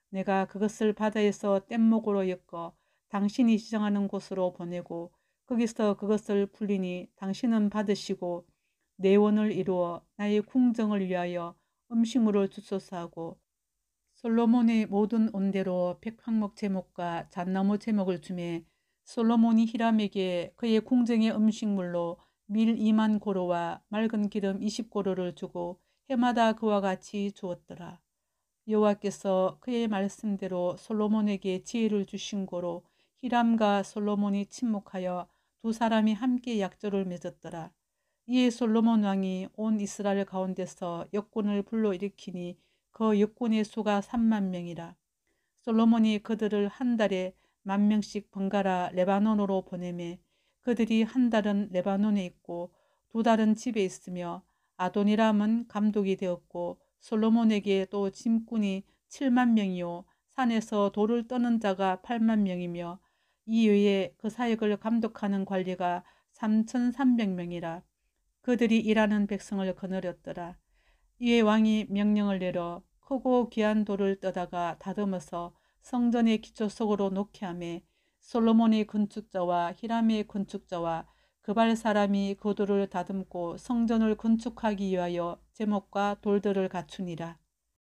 내가 그것을 바다에서 뗏목으로 엮어 당신이 지정하는 곳으로 보내고 거기서 그것을 풀리니 당신은 받으시고 내원을 이루어 나의 궁정을 위하여 음식물을 주소서 하고 솔로몬의 모든 온대로 백향목 제목과 잣나무 제목을 주매 솔로몬이 히람에게 그의 궁정의 음식물로 밀 2만 고로와 맑은 기름 20고로를 주고 해마다 그와 같이 주었더라. 여호와께서 그의 말씀대로 솔로몬에게 지혜를 주신 고로 히람과 솔로몬이 침묵하여 두 사람이 함께 약조를 맺었더라. 이에 솔로몬 왕이 온 이스라엘 가운데서 역군을 불러일으키니 그 역군의 수가 3만 명이라. 솔로몬이 그들을 한 달에 10,000명씩 번갈아 레바논으로 보내매 그들이 한 달은 레바논에 있고 두 달은 집에 있으며 아도니람은 감독이 되었고 솔로몬에게 또 짐꾼이 7만 명이요 산에서 돌을 떠는 자가 8만 명이며 이 외에 그 사역을 감독하는 관리가 3,300명이라. 그들이 일하는 백성을 거느렸더라. 이에 왕이 명령을 내려 크고 귀한 돌을 떠다가 다듬어서 성전의 기초 속으로 놓게 하매 솔로몬의 건축자와 히람의 건축자와 그발 사람이 그 돌을 다듬고 성전을 건축하기 위하여 제목과 돌들을 갖추니라.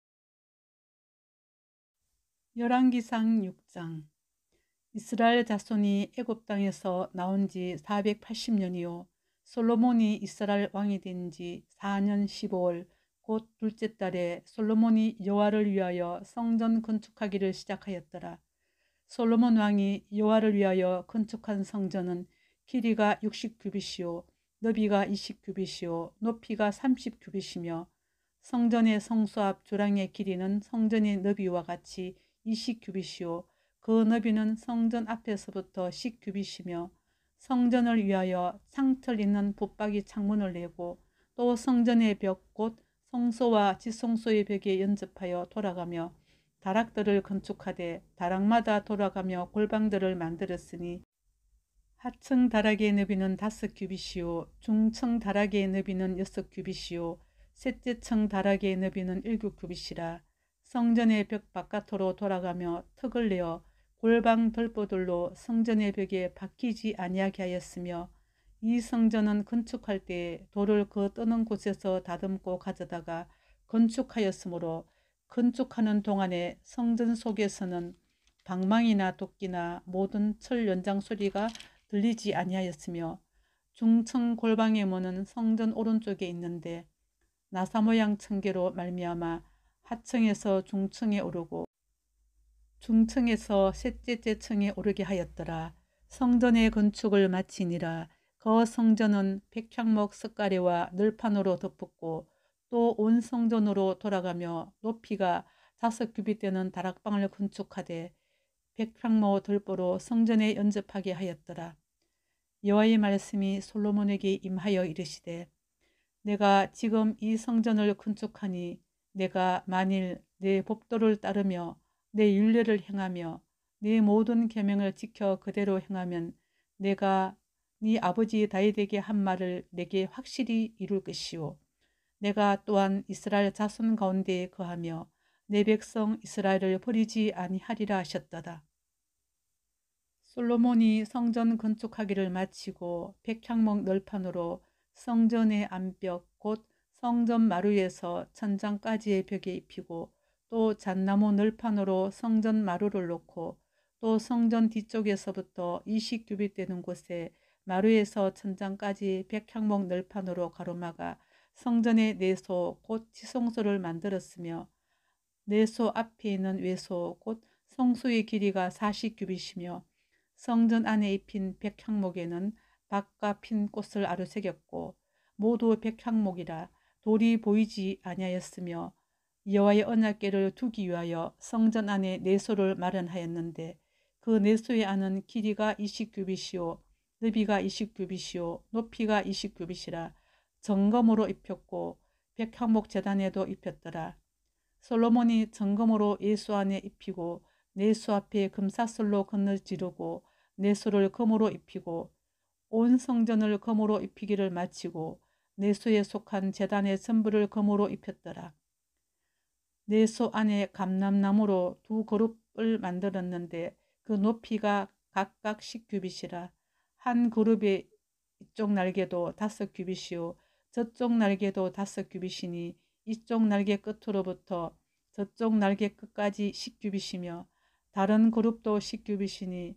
열왕기상 6장. 이스라엘 자손이 애굽 땅에서 나온 지 480년이요 솔로몬이 이스라엘 왕이 된 지 4년 15월 곧 둘째 달에 솔로몬이 여호와를 위하여 성전 건축하기를 시작하였더라. 솔로몬 왕이 여호와를 위하여 건축한 성전은 길이가 60규빗이요 너비가 20규빗이요 높이가 30규빗이며 성전의 성소 앞 주랑의 길이는 성전의 너비와 같이 20규빗이요 그 너비는 성전 앞에서부터 10규빗이며 성전을 위하여 창틀 있는 붙박이 창문을 내고 또 성전의 벽 곧 성소와 지성소의 벽에 연접하여 돌아가며 다락들을 건축하되 다락마다 돌아가며 골방들을 만들었으니 하층 다락의 너비는 5규빗이요 중층 다락의 너비는 6규빗이요 셋째 층 다락의 너비는 7규빗이라. 성전의 벽 바깥으로 돌아가며 턱을 내어 골방 덜보들로 성전의 벽에 박히지 아니하게 하였으며 이 성전은 건축할 때에 돌을 그 뜨는 곳에서 다듬고 가져다가 건축하였으므로 건축하는 동안에 성전 속에서는 방망이나 도끼나 모든 철 연장 소리가 들리지 아니하였으며 중층 골방의 문은 성전 오른쪽에 있는데 나사 모양 층계로 말미암아 하층에서 중층에 오르고 중층에서 셋째 층에 오르게 하였더라. 성전의 건축을 마치니라. 그 성전은 백향목 석가래와 널판으로 덮었고 또 온 성전으로 돌아가며 높이가 5규빗 되는 다락방을 건축하되 백향목 들보로 성전에 연접하게 하였더라. 여호와의 말씀이 솔로몬에게 임하여 이르시되 내가 지금 이 성전을 건축하니 내가 만일 내 법도를 따르며 내 율례를 행하며 내 모든 계명을 지켜 그대로 행하면 내가 네 아버지 다윗에게 한 말을 내게 확실히 이룰 것이요 내가 또한 이스라엘 자손 가운데에 거하며 내 백성 이스라엘을 버리지 아니하리라 하셨도다. 솔로몬이 성전 건축하기를 마치고 백향목 널판으로 성전의 안벽 곧 성전 마루에서 천장까지의 벽에 입히고 또 잣나무 널판으로 성전 마루를 놓고 또 성전 뒤쪽에서부터 20규빗 되는 곳에 마루에서 천장까지 백향목 널판으로 가로막아 성전의 내소 곧 지성소를 만들었으며 내소 앞에 있는 외소 곧 성소의 길이가 40규빗이며 성전 안에 입힌 백향목에는 밭과 핀 꽃을 아루새겼고 모두 백향목이라 돌이 보이지 아니하였으며 여호와의 언약궤를 두기 위하여 성전 안에 내소를 마련하였는데 그 내소의 안은 길이가 20규빗이요 너비가 20규빗이요 높이가 20규빗이라 정금으로 입혔고 백향목 제단에도 입혔더라. 솔로몬이 정금으로 예수 안에 입히고 내소 앞에 금사슬로 건너지르고 내소를 금으로 입히고 온 성전을 금으로 입히기를 마치고 내소에 속한 제단의 전부를 금으로 입혔더라. 내소 안에 감람나무로 두 그룹을 만들었는데 그 높이가 각각 10규빗이라. 한 그룹의 이쪽 날개도 5규빗이요 저쪽 날개도 5규빗이니 이쪽 날개 끝으로부터 저쪽 날개 끝까지 10규빗이며 다른 그룹도 10규빗이니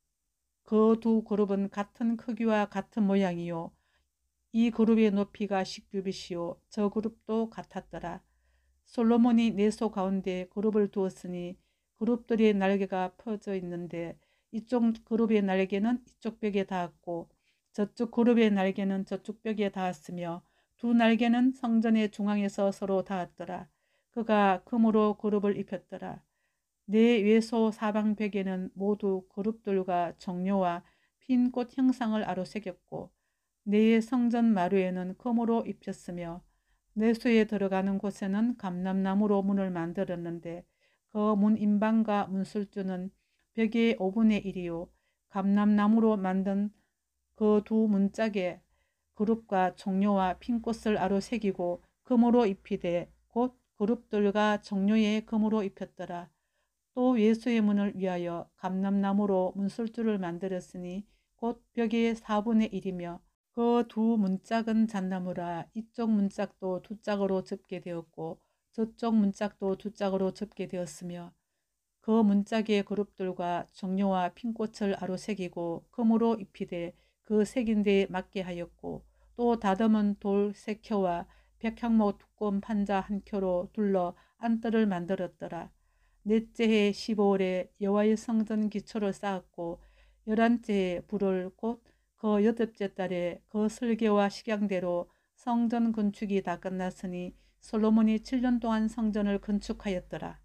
그 두 그룹은 같은 크기와 같은 모양이요 이 그룹의 높이가 10규빗이요 저 그룹도 같았더라. 솔로몬이 내소 가운데 그룹을 두었으니 그룹들의 날개가 퍼져 있는데 이쪽 그룹의 날개는 이쪽 벽에 닿았고 저쪽 그룹의 날개는 저쪽 벽에 닿았으며 두 날개는 성전의 중앙에서 서로 닿았더라. 그가 금으로 그룹을 입혔더라. 네 외소 사방 벽에는 모두 그룹들과 정료와 핀 꽃 형상을 아로새겼고 네 성전 마루에는 금으로 입혔으며 내수에 들어가는 곳에는 감람나무로 문을 만들었는데 그 문 인방과 문술주는 벽의 5분의 1이요 감람나무로 만든 그 두 문짝에 그룹과 종료와 핀꽃을 아로새기고 금으로 입히되 곧 그룹들과 종료에 금으로 입혔더라. 또 외수의 문을 위하여 감람나무로 문술주를 만들었으니 곧 벽의 4분의 1이며 그 두 문짝은 잣나무라. 이쪽 문짝도 두 짝으로 접게 되었고 저쪽 문짝도 두 짝으로 접게 되었으며 그 문짝의 그룹들과 종료와 핀꽃을 아로새기고 금으로 입히되 그 새긴 데에 맞게 하였고 또 다듬은 돌 3켜와 백향목 두꺼운 판자 1켜로 둘러 안뜰을 만들었더라. 넷째 해 15월에 여호와의 성전 기초를 쌓았고 11째 해 불을 곧 그 8째 달에 그 설계와 식양대로 성전 건축이 다 끝났으니 솔로몬이 7년 동안 성전을 건축하였더라.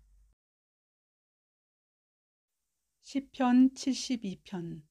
시편 72편.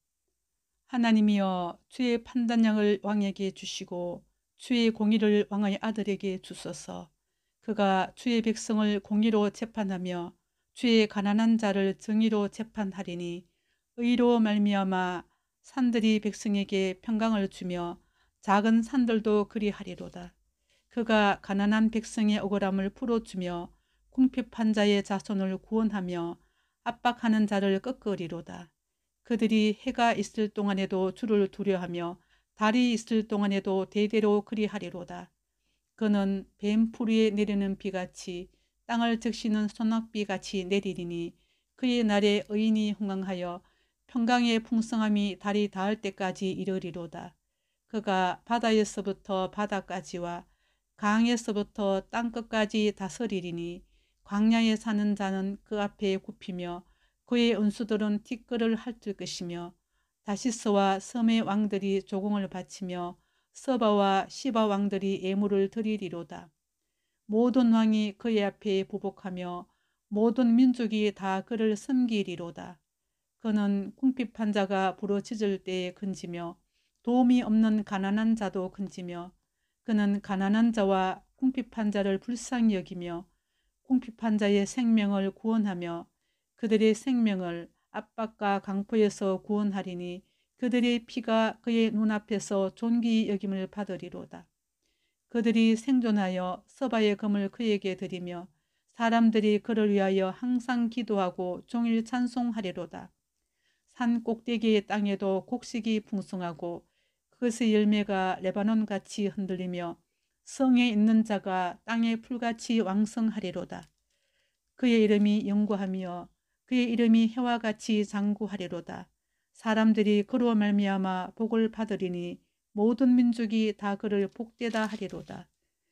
하나님이여 주의 판단량을 왕에게 주시고 주의 공의를 왕의 아들에게 주소서. 그가 주의 백성을 공의로 재판하며 주의 가난한 자를 정의로 재판하리니 의로 말미암아 산들이 백성에게 평강을 주며 작은 산들도 그리하리로다. 그가 가난한 백성의 억울함을 풀어주며 궁핍한 자의 자손을 구원하며 압박하는 자를 꺾으리로다. 그들이 해가 있을 동안에도 주를 두려하며 달이 있을 동안에도 대대로 그리하리로다. 그는 뱀풀 위에 내리는 비같이 땅을 적시는 소낙비같이 내리리니 그의 날에 의인이 흥왕하여 평강의 풍성함이 달이 닿을 때까지 이르리로다. 그가 바다에서부터 바다까지와 강에서부터 땅끝까지 다스리리니 광야에 사는 자는 그 앞에 굽히며 그의 은수들은 티끌을 핥을 것이며 다시스와 섬의 왕들이 조공을 바치며 서바와 시바 왕들이 예물을 드리리로다. 모든 왕이 그의 앞에 보복하며 모든 민족이 다 그를 섬기리로다. 그는 궁핍한 자가 부러지질 때에 건지며 도움이 없는 가난한 자도 건지며 그는 가난한 자와 궁핍한 자를 불쌍히 여기며 궁핍한 자의 생명을 구원하며 그들의 생명을 압박과 강포에서 구원하리니 그들의 피가 그의 눈앞에서 존귀히 여김을 받으리로다. 그들이 생존하여 서바의 금을 그에게 드리며 사람들이 그를 위하여 항상 기도하고 종일 찬송하리로다. 산 꼭대기의 땅에도 곡식이 풍성하고 그것의 열매가 레바논같이 흔들리며 성에 있는 자가 땅의 풀같이 왕성하리로다. 그의 이름이 영구하며 그의 이름이 해와 같이 장구하리로다. 사람들이 그로 말미암아 복을 받으리니 모든 민족이 다 그를 복되다 하리로다.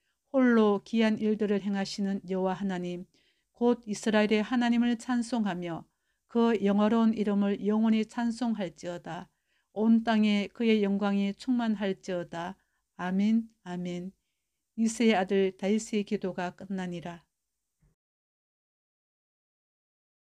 홀로 기한 일들을 행하시는 여호와 하나님 곧 이스라엘의 하나님을 찬송하며 그 영화로운 이름을 영원히 찬송할지어다. 온 땅에 그의 영광이 충만할지어다. 아멘 아멘. 이새의 아들 다윗의 기도가 끝나니라.